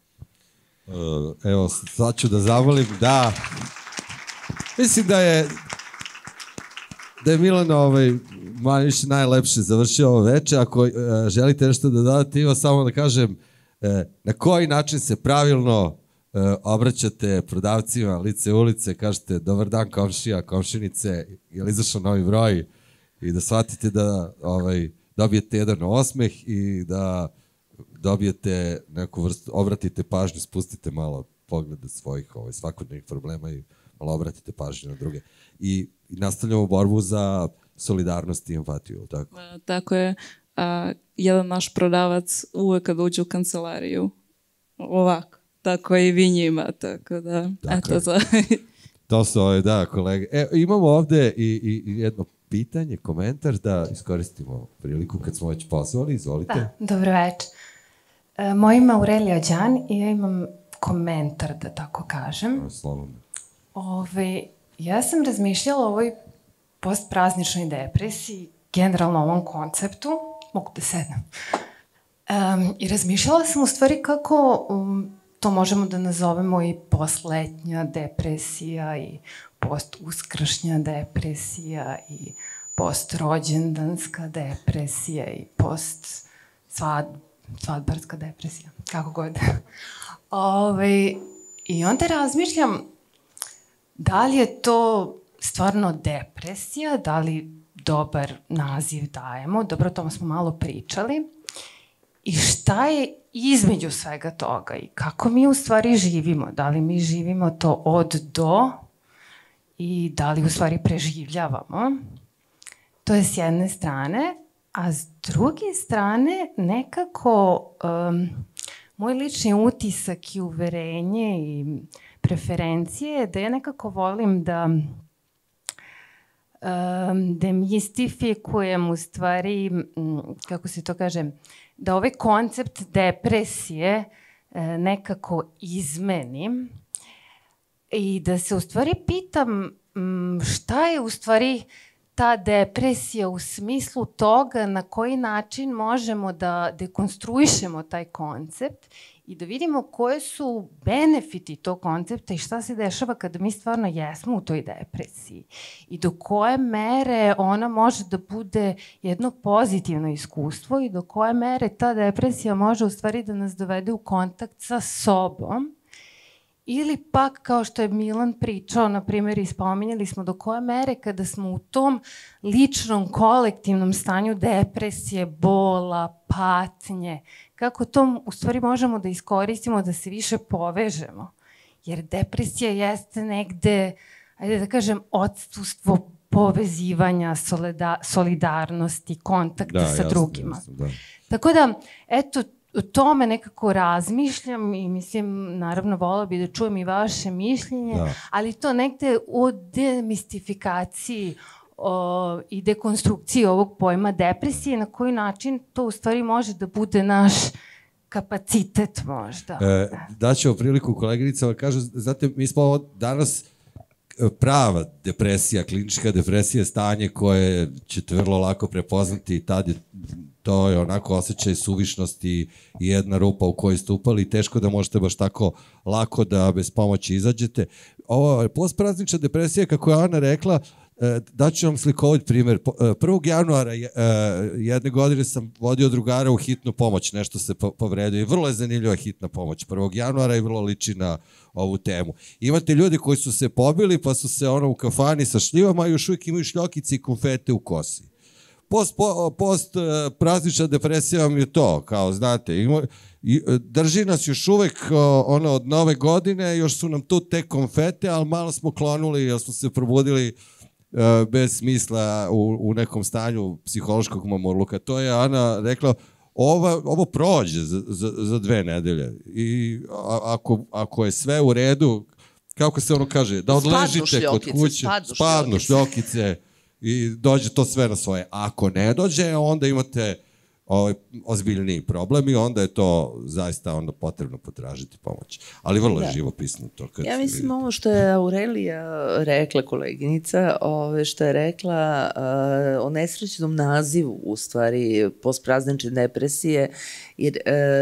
Evo, sad ću da zavolim, da. Mislim da je Milan više najlepše završio ovo veče. Ako želite nešto da dodate, evo samo da kažem na koji način se pravilno obraćate prodavcima lice ulice, kažete dobar dan komšija, komšinice, je li izašao novi broj i da shvatite da dobijete jedan osmeh i da dobijete neku vrstu, obratite pažnju, spustite malo poglede svojih svakodnevnih problema i malo obratite pažnju na druge. I nastavljamo borbu za solidarnost i empatiju, tako? Tako je. Jedan naš prodavac uvek kad uđe u kancelariju, ovako, tako i vi njima, tako da, eto to. To su da, kolege. Imamo ovde i jedno pitanje, komentar, da iskoristimo priliku kad smo već pozvali, izvolite. Da, dobro večer. Moje ime je Aurelija Đan i ja imam komentar, da tako kažem. Slobodno. Ja sam razmišljala o ovoj postprazničnoj depresiji, generalno o ovom konceptu, mogu da sednem. I razmišljala sam u stvari kako to možemo da nazovemo i postletnja depresija i postuskršnja depresija i postrođendanska depresija i svadbarska depresija, kako god. I onda razmišljam da li je to stvarno depresija, da li dobar naziv dajemo, dobro, o tome smo malo pričali, i šta je između svega toga i kako mi u stvari živimo, da li mi živimo to od do i da li u stvari preživljavamo. To je s jedne strane, a s druge strane nekako moj lični utisak i uverenje i preferencije je da ja nekako volim da demistifikujem u stvari, kako se to kaže, da ovaj koncept depresije nekako izmenim i da se u stvari pitam šta je u stvari ta depresija u smislu toga na koji način možemo da dekonstruišemo taj koncept i da vidimo koje su benefiti tog koncepta i šta se dešava kada mi stvarno jesmo u toj depresiji i do koje mere ona može da bude jedno pozitivno iskustvo i do koje mere ta depresija može u stvari da nas dovede u kontakt sa sobom. Ili pak, kao što je Milan pričao, na primjer, i spominjali smo do koje mere kada smo u tom ličnom, kolektivnom stanju depresije, bola, patnje, kako to u stvari možemo da iskoristimo da se više povežemo. Jer depresija jeste negde, ajde da kažem, odsustvo povezivanja, solidarnosti, kontakta sa drugima. Da. Tako da, eto, o tome nekako razmišljam i mislim, naravno, volila bi da čujem i vaše mišljenje, ali to negde o demistifikaciji i dekonstrukciji ovog pojma depresije, na koji način to u stvari može da bude naš kapacitet možda. Daćemo priliku koleginicama, kažu, znate, mi smo danas prava depresija, klinička depresija, stanje koje ćete vrlo lako prepoznati i tad je to je onako osjećaj suvišnosti i jedna rupa u kojoj ste upali i teško da možete baš tako lako da bez pomoći izađete. Ovo postpraznična depresija, kako je Ana rekla, daću vam slikovit primjer. 1. januara jedne godine sam vodio drugara u hitnu pomoć, nešto se povredio i vrlo je zanimljiva hitna pomoć 1. januara i vrlo liči na ovu temu. Imate ljudi koji su se pobili pa su se u kafani sa šljivama i još uvijek imaju šljokice i konfete u kosi. Post praznična depresija vam je to, kao znate, drži nas još uvek od nove godine, još su nam tu te konfete, ali malo smo klonuli jer smo se probudili bez smisla u nekom stanju psihološkog mamurluka. To je Ana rekla, ovo prođe za 2 nedelje i ako je sve u redu, kako se ono kaže, da odležite kod kuće, spadnu šljokice i dođe to sve na svoje. Ako ne dođe, onda imate ozbiljniji problem i onda je to zaista onda potrebno potražiti pomoć. Ali vrlo je živopisno to. Ja mislim ovo što je Aurelija rekla, koleginica, što je rekla o nesrećnom nazivu u stvari postpraznične depresije, jer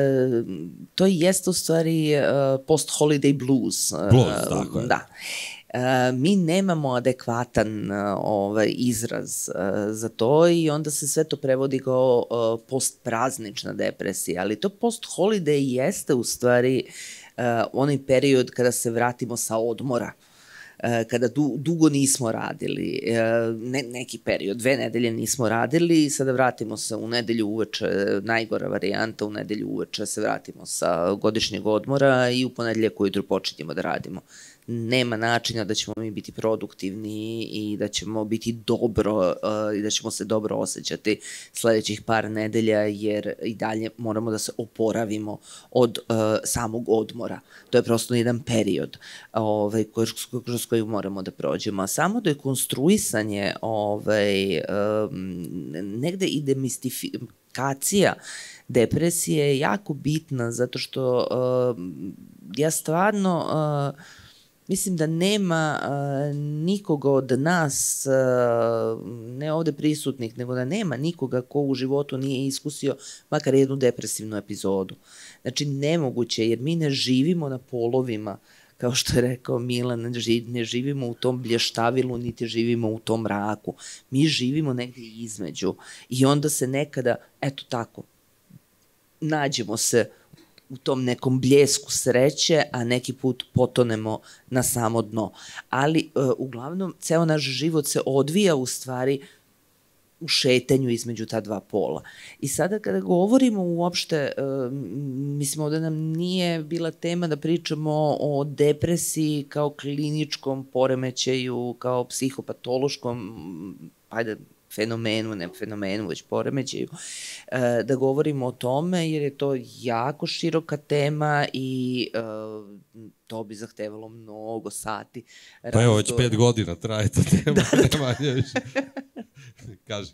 to jeste u stvari post-holiday blues. Blues, tako je. Da. Mi nemamo adekvatan izraz za to i onda se sve to prevodi kao postpraznična depresija, ali to post-holiday jeste u stvari onaj period kada se vratimo sa odmora, kada dugo nismo radili, neki period, 2 nedelje nismo radili i sada vratimo se u nedelju uveče, najgora varijanta, u nedelju uveče se vratimo sa godišnjeg odmora i u ponedeljak ujutru počinjemo da radimo. Nema načina da ćemo mi biti produktivni i da ćemo biti dobro i da ćemo se dobro osjećati sledećih par nedelja, jer i dalje moramo da se oporavimo od samog odmora. To je prosto jedan period kroz koji moramo da prođemo. A samo dekonstruisanje, negde i demistifikacija depresije je jako bitna, zato što ja stvarno mislim da nema nikoga od nas, ne ovde prisutnih, nego da nema nikoga ko u životu nije iskusio makar jednu depresivnu epizodu. Znači, nemoguće, jer mi ne živimo na polovima, kao što je rekao Milan, ne živimo u tom blještavilu, niti živimo u tom mraku. Mi živimo negdje između i onda se nekada, eto tako, nađemo se u tom nekom bljesku sreće, a neki put potonemo na samo dno. Ali, uglavnom, ceo naš život se odvija u stvari u šetanju između ta dva pola. I sada kada govorimo uopšte, mislim, ovde nam nije bila tema da pričamo o depresiji kao kliničkom poremećaju, kao psihopatološkom, fenomenu, ne fenomenu, već poremećaju, da govorimo o tome, jer je to jako široka tema i to bi zahtevalo mnogo sati. Pa evo, već 5 godina traje ta tema, nema više. Kaži.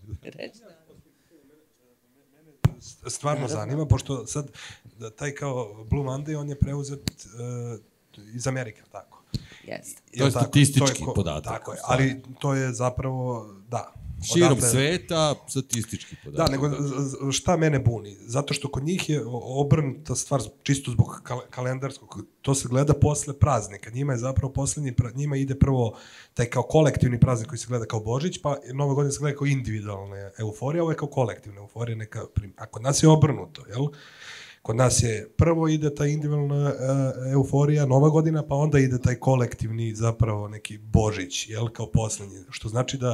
Stvarno zanima, pošto sad taj kao Blue Monday, on je preuzet iz Amerike, tako? Jeste. To je statistički podatak. Tako je, ali to je zapravo, da. Širom sveta, statistički podatak. Da, nego šta mene buni? Zato što kod njih je obrnuta stvar, čisto zbog kalendarskog, to se gleda posle praznika. Njima je zapravo njima ide prvo taj kao kolektivni praznik koji se gleda kao Božić, pa Nova godina se gleda kao individualna euforija, ovo je kao kolektivna euforija, a kod nas je obrnuto, jel? Kod nas je prvo ide ta individualna euforija, Nova godina, pa onda ide taj kolektivni zapravo neki Božić, jel, kao poslednji. Što znači da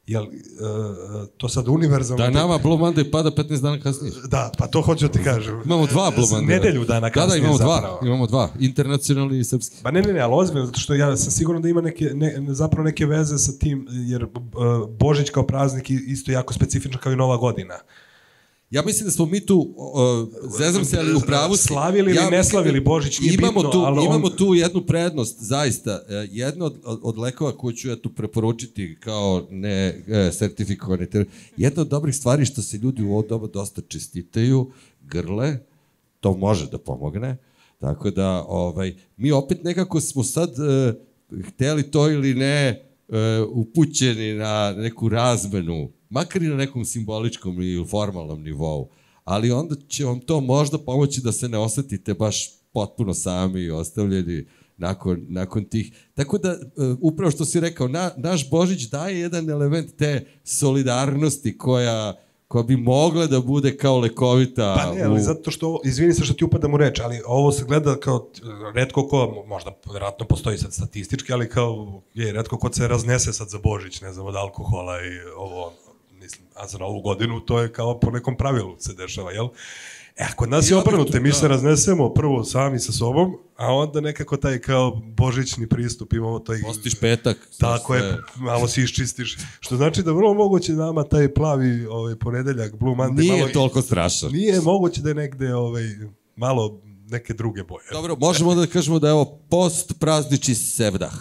Jel, to sad univerzalno... Da, nama Blue Monday pada 15 dana kasnije. Da, pa to hoću da ti kažem. Imamo 2 Blue Monday. Nedelju dana kasnije zapravo. Imamo dva, internacionalni i srpski. Pa ne, ali ozbiljno, zato što ja sam siguran da ima zapravo neke veze sa tim, jer Božić kao praznik isto jako specifičan kao i Nova godina. Ja mislim da smo mi tu, zezam se, ali u pravu si. Slavili ili ne slavili Božić, nije bitno, ali imamo tu jednu prednost, zaista. Jedno od lekova koju ću ja tu preporučiti kao ne sertifikovani. Jedna od dobrih stvari što se ljudi u ovo doba dosta čestitaju, grle, to može da pomogne. Tako da, mi opet nekako smo sad hteli to ili ne upućeni na neku razmenu, makar i na nekom simboličkom i formalnom nivou, ali onda će vam to možda pomoći da se ne osetite baš potpuno sami i ostavljeni nakon tih. Tako da, upravo što si rekao, naš Božić daje jedan element te solidarnosti koja bi mogla da bude kao lekovita... Pa ne, ali zato što, izvini se što ti upadam u reč, ali ovo se gleda kao retko ko, možda vjerojatno postoji sad statistički, ali kao retko ko se raznese sad za Božić, ne znam, od alkohola i ovo, mislim, a za Novu godinu to je kao po nekom pravilu se dešava, jel? Kod nas je obrnuto, mi se raznesemo prvo sami sa sobom, a onda nekako taj kao božićni pristup imamo taj... Postiš petak. Tako je, malo si iščistiš. Što znači da vrlo moguće nama taj plavi ponedeljak, Blue Monday... Nije toliko strašan. Nije moguće da je negde malo neke druge boje. Dobro, možemo da kažemo da je ovo post-praznični sevdah.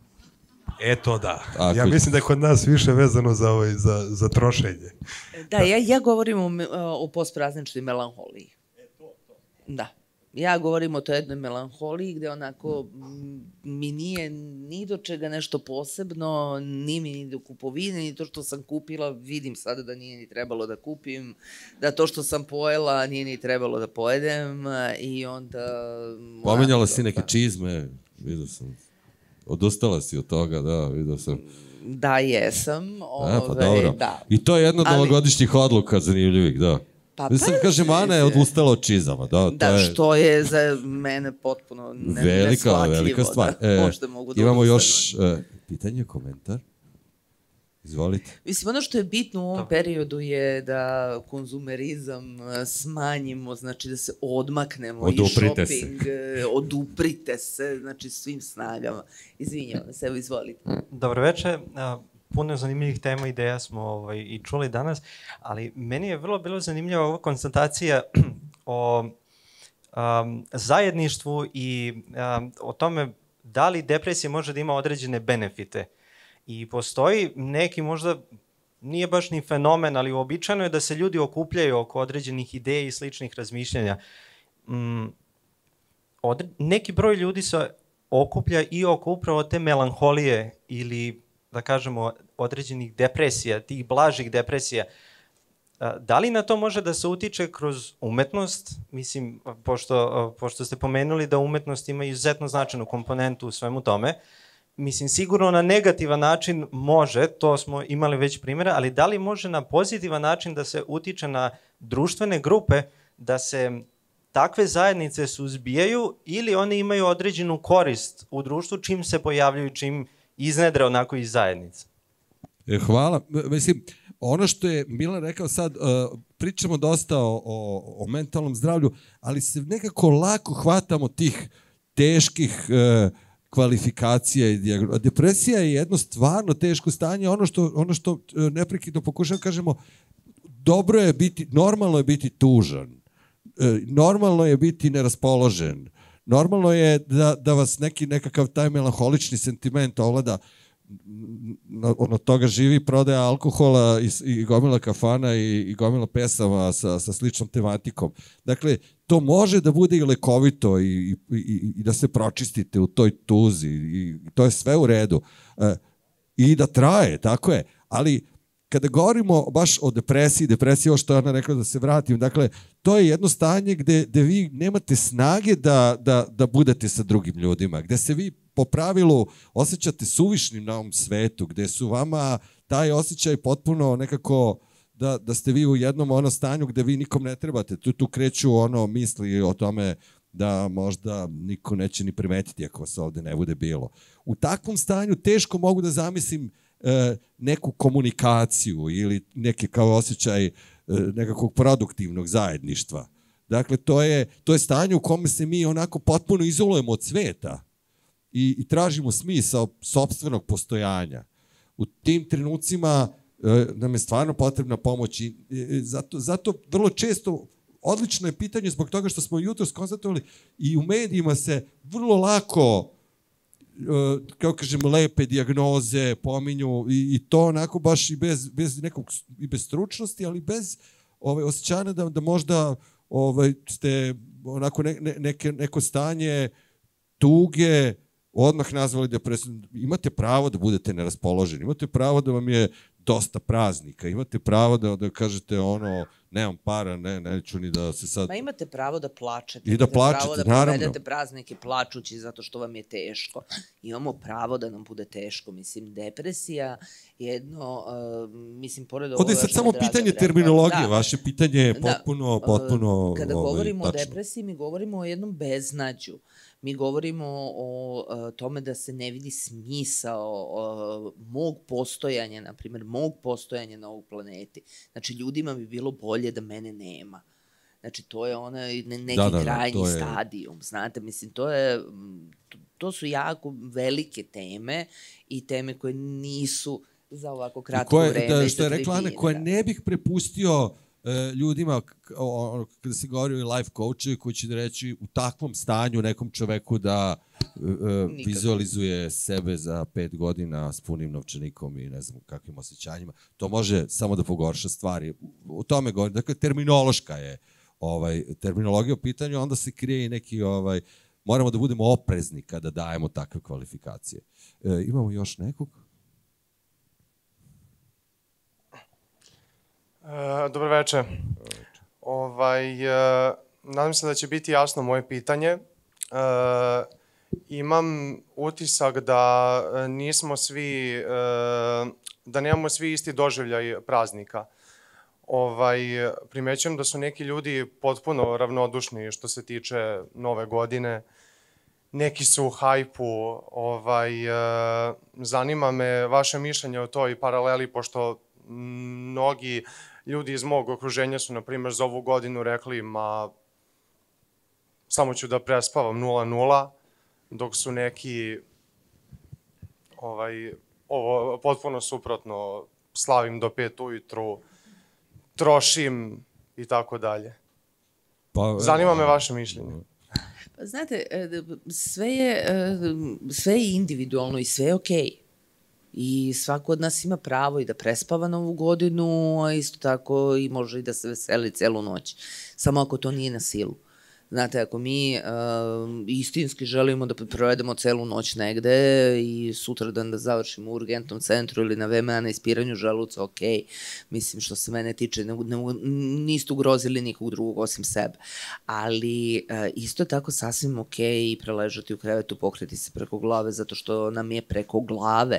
Eto da. Ja mislim da je kod nas više vezano za trošenje. Da, ja govorim o postprazničnoj melanholiji. Da. Ja govorim o toj jednoj melanholiji gde onako mi nije ni do čega nešto posebno, ni do kupovine, ni to što sam kupila, vidim sada da nije ni trebalo da kupim, da to što sam pojela nije ni trebalo da pojedem i onda... Pomenjala si neke čizme, vidio sam. Odustala si od toga, da, vidio sam. Da, jesam. Pa dobro. I to je jedna od novogodišnjih odluka zanimljivih, da. Mislim, kažem, Ana je odustala od čizama. Da, što je za mene potpuno neshvatljivo. Velika stvar. Imamo još pitanje, komentar. Izvolite. Mislim, ono što je bitno u ovom periodu je da konzumerizam smanjimo, znači da se odmaknemo i shopping, oduprite se, znači svim snagama. Izvinjavam se, evo izvolite. Dobro večer, puno zanimljivih tema i ideja smo i čuli danas, ali meni je vrlo bilo zanimljiva ova konstatacija o zajedništvu i o tome da li depresija može da ima određene benefite. I postoji neki možda, nije baš ni fenomen, ali uobičajeno je da se ljudi okupljaju oko određenih ideja i sličnih razmišljanja. Neki broj ljudi se okuplja i oko upravo te melanholije ili, da kažemo, određenih depresija, tih blažih depresija. Da li na to može da se utiče kroz umetnost? Mislim, pošto ste pomenuli da umetnost ima izuzetno značajnu komponentu u svemu tome, mislim, sigurno na negativan način može, to smo imali već primjera, ali da li može na pozitivan način da se utiče na društvene grupe, da se takve zajednice suzbijaju ili one imaju određenu korist u društvu čim se pojavljaju, čim iznedre onako iz zajednice? Hvala. Mislim, ono što je Milan rekao sad, pričamo dosta o mentalnom zdravlju, ali se nekako lako hvatamo tih teških kvalifikacija i dijagnoza. Depresija je jedno stvarno teško stanje, ono što neprekidno pokušamo kažemo, dobro je biti, normalno je biti tužan, normalno je biti neraspoložen, normalno je da vas nekakav taj melanholični sentiment ovlada, od toga živi prodaja alkohola i gomila kafana i gomila pesama sa sličnom tematikom. Dakle, to može da bude i lekovito i da se pročistite u toj tuzi i to je sve u redu. I da traje, tako je. Ali kada govorimo baš o depresiji, ovo što je ona rekla da se vratim, dakle, to je jedno stanje gde vi nemate snage da budete sa drugim ljudima, gde se vi po pravilu osjećate suvišnim na ovom svetu, gde su vama taj osjećaj potpuno nekako da ste vi u jednom stanju gde vi nikom ne trebate. Tu kreću misli o tome da možda niko neće ni primetiti ako se ovde ne bude bilo. U takvom stanju teško mogu da zamislim neku komunikaciju ili neki kao osjećaj nekakvog produktivnog zajedništva. Dakle, to je stanje u kome se mi onako potpuno izolujemo od sveta i tražimo smisao sopstvenog postojanja. U tim trenucima nam je stvarno potrebna pomoć i zato vrlo često odlično je pitanje zbog toga što smo jutros konstatovali i u medijima se vrlo lako kao kažem, lepe dijagnoze pominju i to onako baš i bez stručnosti, ali bez osjećanja da možda ste onako neko stanje tuge odmah nazvali depresijom. Imate pravo da budete neraspoloženi, imate pravo da vam je dosta praznika, imate pravo da kažete nemam para, neću ni da se sad... Ma imate pravo da plačete. I da plačete, naravno. naravno. Da provedete praznike plačući zato što vam je teško. Imamo pravo da nam bude teško. Mislim, depresija jedno, pored ovoga... Ovde je sad samo pitanje terminologije, vaše pitanje je potpuno... Kada govorimo o depresiji, mi govorimo o jednom beznađu. Mi govorimo o tome da se ne vidi smisao mog postojanja, na primjer, mog postojanja na ovog planeti. Znači, ljudima bi bilo bolje da mene nema. Znači, to je onaj neki krajnji stadijum, znate, mislim, to su jako velike teme i teme koje nisu za ovako kratko vreme. Što je rekla Ana, koje ne bih prepustio ljudima, kada se govori o life coachu, koji će da reći u takvom stanju nekom čoveku da vizualizuje sebe za 5 godina s punim novčanikom i ne znam kakvim osjećanjima. To može samo da pogorša stvari. O tome govorim. Dakle, terminološka je terminologija u pitanju, onda se krije i neki moramo da budemo oprezni kada dajemo takve kvalifikacije. Imamo još nekog? Dobro večer. Nadam se da će biti jasno moje pitanje. Imam utisak da nemamo svi isti doživljaj praznika. Primećujem da su neki ljudi potpuno ravnodušni što se tiče Nove godine. Neki su u hajpu. Zanima me vaše mišljenje o toj paraleli, pošto mnogi ljudi iz mog okruženja su, na primjer, za ovu godinu rekli samo ću da prespavam 0-0, dok su neki potpuno suprotno, slavim do 5 ujutru, trošim i tako dalje. Zanima me vaše mišljenje. Znate, sve je individualno i sve je okej. I svako od nas ima pravo i da prespava Novu godinu, a isto tako i može i da se veseli celu noć. Samo ako to nije na silu. Znate, ako mi istinski želimo da provedemo celu noć negde i sutradan da završimo u urgentnom centru ili na VMA na ispiranju želuca, okej. Mislim, što se mene tiče, niste ugrozili nikog drugog osim sebe. Ali isto tako sasvim okej i preležati u krevetu, pokreti se preko glave, zato što nam je preko glave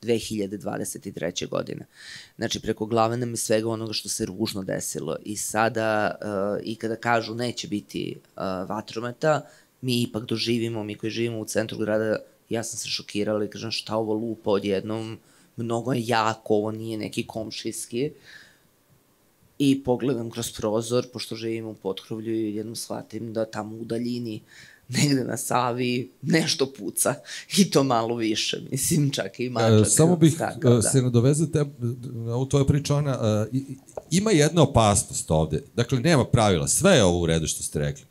2023. godine. Znači, preko glave nam je svega onoga što se ružno desilo i sada, i kada kažu neće biti vatrometa, mi ipak doživimo, mi koji živimo u centru grada, ja sam se šokirala i kažem šta ovo lupa odjednom, mnogo je jako, ovo nije neki komšijski, i pogledam kroz prozor, pošto živim u potkrovlju i jednom shvatim da tamo u daljini negde na Savi nešto puca i to malo više, mislim, čak i mačak. Samo bih se nadovezao na ovu tvoju priču, Ana. Ima jedna opasnost ovde, dakle, nema pravila, sve je ovo u redu što ste rekli.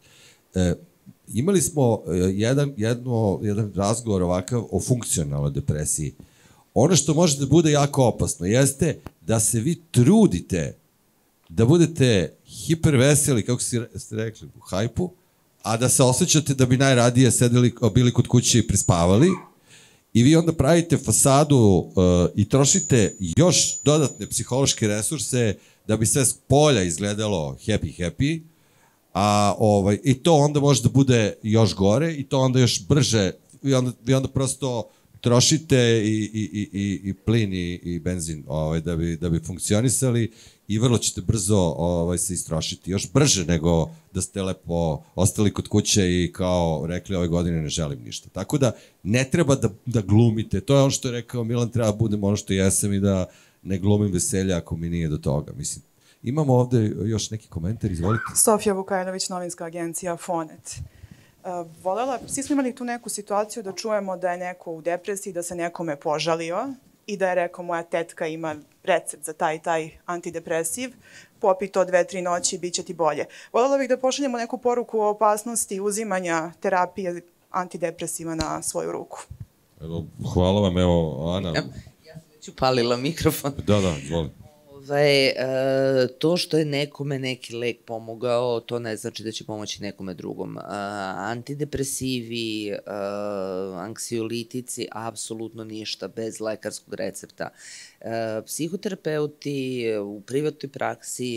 Imali smo jedan razgovor ovakav o funkcionalnoj depresiji. Ono što može da bude jako opasno jeste da se vi trudite da budete hiperveseli, kako ste rekli, u hajpu, a da se osjećate da bi najradije bili kod kuće i prespavali, i vi onda pravite fasadu i trošite još dodatne psihološke resurse da bi sve s polja izgledalo happy, i to onda može da bude još gore i to onda još brže, vi onda prosto trošite i plin i benzin da bi funkcionisali i vrlo ćete brzo se istrošiti. Još brže nego da ste lepo ostali kod kuće i kao rekli ove godine ne želim ništa. Tako da ne treba da glumite. To je ono što je rekao Milan, treba budem ono što jesam i da ne glumim veselja ako mi nije do toga. Mislim, imamo ovde još neki komentar, izvolite. Sofija Vukajlović, novinska agencija Fonet. Svi smo imali tu neku situaciju da čujemo da je neko u depresiji, da se nekome požalio i da je rekao moja tetka ima recept za taj i taj antidepresiv, popi to 2-3 noći, bit će ti bolje. Voljela bih da pošaljemo neku poruku o opasnosti uzimanja terapije antidepresiva na svoju ruku. Hvala vam, evo, Ana. Ja sam već upalila mikrofon. Da, izvolim. To što je nekome neki lek pomogao, to ne znači da će pomoći nekome drugom. Antidepresivi, anksiolitici, apsolutno ništa bez lekarskog recepta. Psihoterapeuti u privatnoj praksi,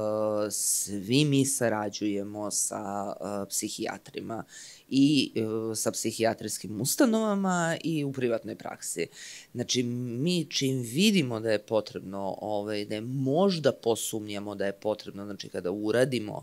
svi mi sarađujemo sa psihijatrima i sa psihijatrijskim ustanovama i u privatnoj praksi. Znači, mi čim vidimo da je potrebno, da je možda posumnjamo da je potrebno, znači kada uradimo,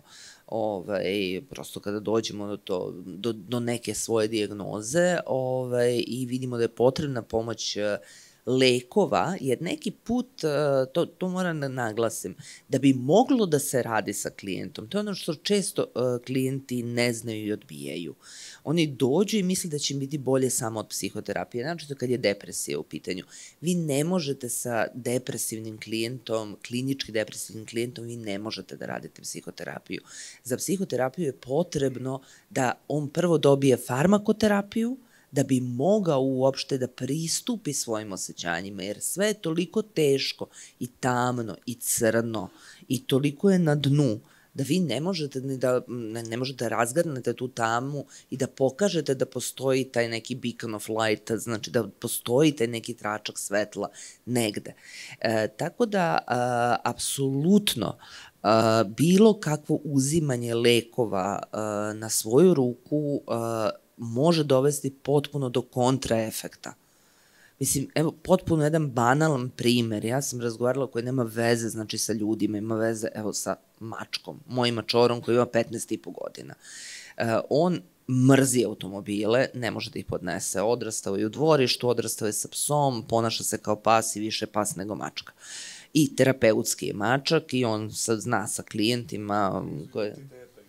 prosto kada dođemo do neke svoje dijagnoze i vidimo da je potrebna pomoć lekova, jer neki put, to moram da naglasim, da bi moglo da se radi sa klijentom, to je ono što često klijenti ne znaju i odbijaju. Oni dođu i misle da će im biti bolje samo od psihoterapije, znači kad je depresija u pitanju. Vi ne možete sa depresivnim klijentom, klinički depresivnim klijentom, vi ne možete da radite psihoterapiju. Za psihoterapiju je potrebno da on prvo dobije farmakoterapiju, da bi mogao uopšte da pristupi svojim osjećanjima, jer sve je toliko teško i tamno i crno i toliko je na dnu da vi ne možete da razgrnete tu tamu i da pokažete da postoji taj neki beacon of light, znači da postoji taj neki tračak svetla negde. Tako da, apsolutno, bilo kakvo uzimanje lekova na svoju ruku može dovesti potpuno do kontraefekta. Mislim, evo, potpuno jedan banalan primer. Ja sam razgovarala koji nema veze, znači, sa ljudima, ima veze, evo, sa mačkom, mojim mačorom koji ima 15,5 godina. On mrzi automobile, ne može da ih podnese. Odrastao je u dvorištu, odrastao je sa psom, ponaša se kao pas i više pas nego mačka. I terapeutski je mačak i on zna sa klijentima koje...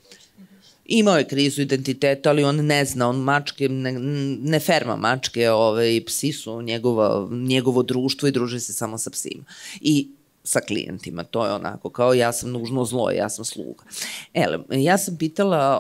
Imao je krizu identiteta, ali on ne zna, on mačke, ne ferma mačke, psi su njegovo društvo i druži se samo sa psima. I sa klijentima, to je onako, kao ja sam nužno zlo, ja sam sluga. Ja sam pitala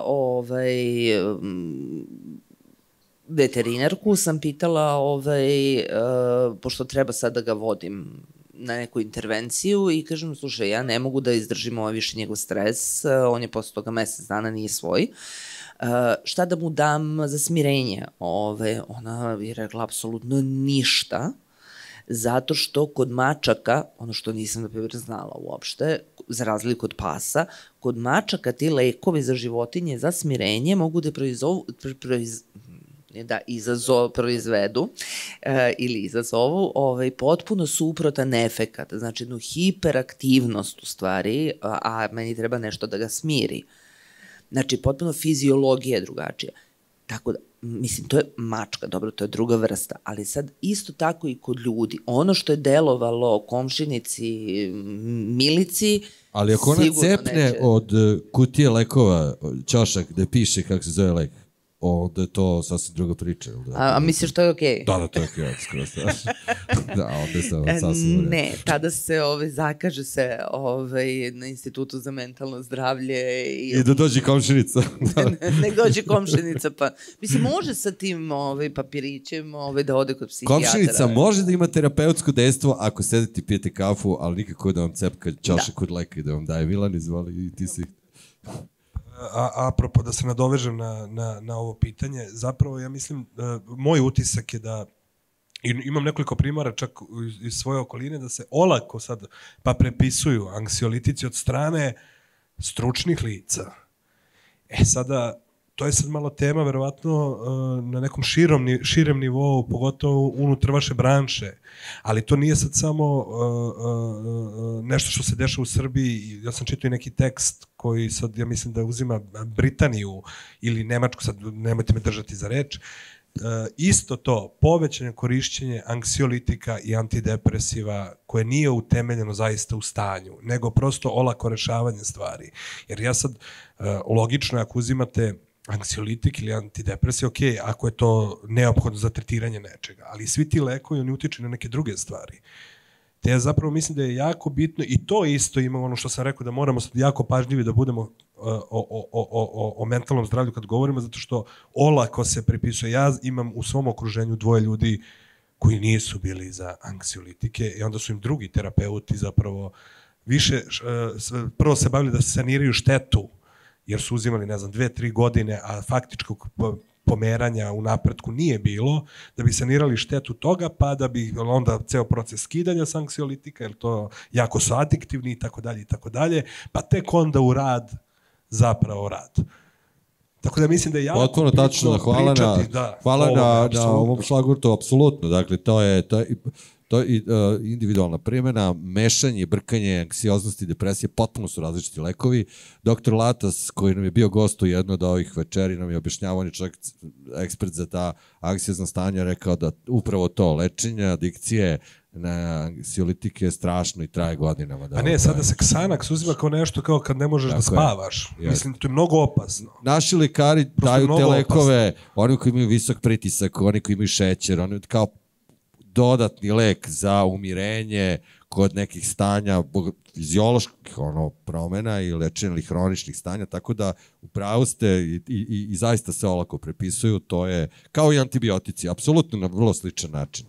veterinarku, sam pitala, pošto treba sad da ga vodim na neku intervenciju i kažem, slušaj, ja ne mogu da izdržim više njegov stres, on je posle toga mesec dana nije svoj, šta da mu dam za smirenje? Ona je rekla apsolutno ništa, zato što kod mačaka, ono što nisam na primjer znala uopšte, za razliku od pasa, kod mačaka ti lekovi za životinje za smirenje mogu da proizvedu ili izazovu potpuno suprotan efekat, znači jednu hiperaktivnost u stvari, a meni treba nešto da ga smiri. Znači, potpuno fiziologija je drugačija. Tako da, mislim, to je mačka, dobro, to je druga vrsta, ali sad isto tako i kod ljudi. Ono što je delovalo komšinici, Milici, ali ako ona cepne od kutije lekova, ćošak gde piše kako se zove lek, onda je to sasvim druga priča. A misliš to je okej? Da, to je okej, skoro straš. Da, onda sam sasvim uredan. Ne, tada se zakaže se na Institutu za mentalno zdravlje. I da dođe komšinica. Nek dođe komšinica, pa mislim, može sa tim papirićem da ode kod psihijatara. Komšinica može da ima terapeutsko dejstvo ako sedete i pijete kafu, ali nikako da vam cepka čaša kod leka i da vam daje Milan, izvoli i ti si... Apropo, da se nadovežem na ovo pitanje, zapravo ja mislim, moj utisak je da, imam nekoliko primjera čak iz svoje okoline, da se olako sad pa prepisuju anksiolitici od strane stručnih lica. Sada, to je sad malo tema, verovatno, na nekom širem nivou, pogotovo unutar vaše branše, ali to nije sad samo nešto što se dešava u Srbiji. Ja sam čitao i neki tekst koji sad, ja mislim da uzima Britaniju ili Nemačku, sad nemojte me držati za reč, isto to, povećanje korišćenje anksiolitika i antidepresiva koje nije utemeljeno zaista u stanju, nego prosto olako rešavanje stvari. Jer ja sad, logično, ako uzimate anksiolitik ili antidepresija, ok, ako je to neophodno za tretiranje nečega, ali svi ti lekovi, oni utiču na neke druge stvari. Te ja zapravo mislim da je jako bitno, i to isto ima ono što sam rekao, da moramo jako pažljivi da budemo o mentalnom zdravlju kad govorimo, zato što olako se pripisuje. Ja imam u svom okruženju 2 ljudi koji nisu bili za anksiolitike i onda su im drugi terapeuti zapravo više, prvo se bavili da saniraju štetu, jer su uzimali, ne znam, 2-3 godine, a faktičkog pomeranja u napretku nije bilo, da bi sanirali štetu toga, pa da bi onda ceo proces skidanja s anksiolitika, jer to jako su adiktivni i tako dalje, pa tek onda u rad zapravo rad. Tako da mislim da je jako potpuno tačno, hvala na ovom šlagvortu, apsolutno. Dakle, to je individualna primjena, mešanje, brkanje, anksioznosti, depresije, potpuno su različiti lekovi. Dr. Latas, koji nam je bio gost u jednoj od ovih večeri, nam je objašnjavao, on je čovjek ekspert za ta anksiozna stanja, rekao da upravo to lečenje, adikcije na anksiolitike je strašno i traje godinama. Pa ne, sada se Xanax uzima kao nešto kao kad ne možeš da spavaš. Mislim, to je mnogo opasno. Naši lekari daju te lekove, oni koji imaju visok pritisak, oni koji imaju šećer, oni kao dodatni lek za umirenje kod nekih stanja fizioloških promena i lečenja ili hroničnih stanja, tako da upravo ste i zaista se olako prepisuju, to je kao i antibiotici, apsolutno na vrlo sličan način.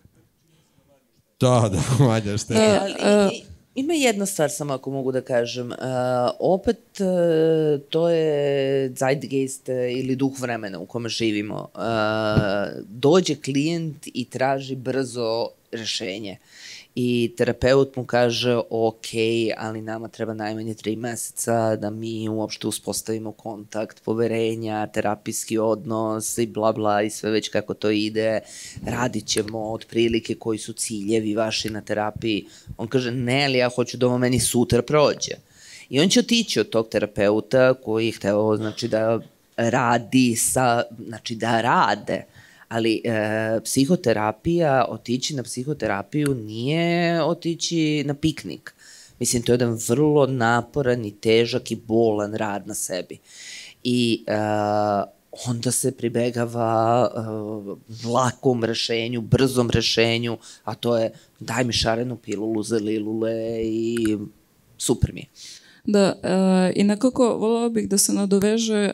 Da, manja šteta. Ima jedna stvar samo ako mogu da kažem. Opet to je zeitgeist ili duh vremena u kome živimo. Dođe klijent i traži brzo rešenje. I terapeut mu kaže, ok, ali nama treba najmanje 3 meseca da mi uopšte uspostavimo kontakt, poverenja, terapijski odnos i bla bla i sve već kako to ide. Radit ćemo otprilike koji su ciljevi vaši na terapiji. On kaže, ne, ali ja hoću da ovo meni sutra prođe. I on će otići od tog terapeuta koji je hteo, znači, da radi znači, da rade. Ali psihoterapija, otići na psihoterapiju nije otići na piknik. Mislim, to je jedan vrlo naporan i težak i bolan rad na sebi. I onda se pribegava lakom rešenju, brzom rešenju, a to je daj mi šarenu pilulu za lilule i super mi je. Da, i nekako voljela bih da se nadoveže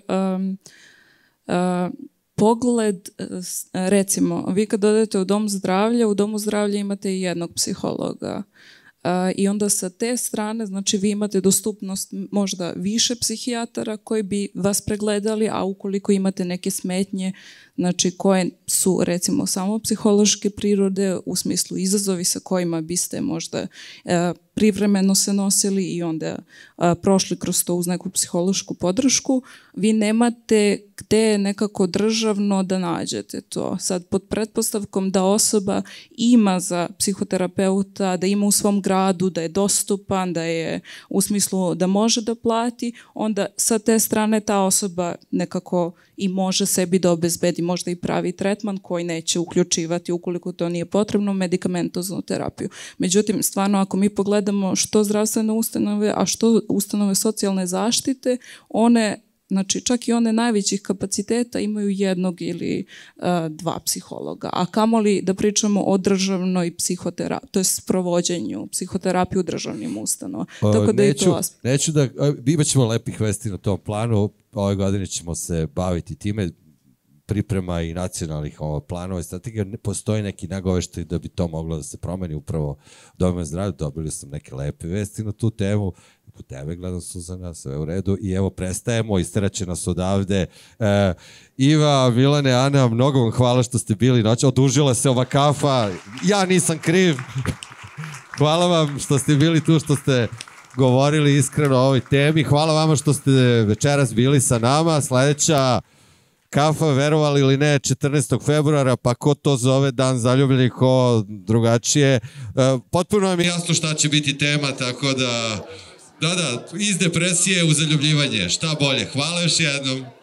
pogled, recimo, vi kad odete u domu zdravlja imate i jednog psihologa. I onda sa te strane, znači vi imate dostupnost možda više psihijatara koji bi vas pregledali, a ukoliko imate neke smetnje, znači koje su recimo samo psihološke prirode, u smislu izazovi sa kojima biste možda privremeno se nosili i onda prošli kroz to uz neku psihološku podršku, vi nemate gde nekako državno da nađete to. Sad pod pretpostavkom da osoba ima za psihoterapeuta, da ima u svom gradu, da je dostupan, da je u smislu da može da plati, onda sa te strane ta osoba nekako i može sebi da obezbedi možda i pravi tretman koji neće uključivati, ukoliko to nije potrebno, medikamentoznu terapiju. Međutim, stvarno ako mi pogledamo što zdravstvene ustanove, a što ustanove socijalne zaštite, one, znači čak i one najvećih kapaciteta imaju jednog ili 2 psihologa. A kamoli da pričamo o državnoj psihoterapiji, to je sprovođenju psihoterapije u državnim ustanovama. Tako da neću da, imat ćemo lepih vesti na tom planu, ove godine ćemo se baviti time, priprema i nacionalnih planova i strategija, ne postoji neki nagoveštaj da bi to moglo da se promeni upravo domovima zdravlja. Dobili sam neke lepe vesti na tu temu, po tebe gledam, Suzana, sve u redu i evo prestajemo, isteraće nas odavde. Iva, Milane, Ana, mnogo vam hvala što ste bili noć, odužila se ova kafa, ja nisam kriv. Hvala vam što ste bili tu, što ste govorili iskreno o ovoj temi. Hvala vama što ste večeras bili sa nama. Sledeća kafa, verovali ili ne, 14. februara, pa ko to zove Dan zaljubljenih, ko drugačije. Potpuno vam je jasno šta će biti tema, tako da, iz depresije u zaljubljivanje. Šta bolje. Hvala još jednom.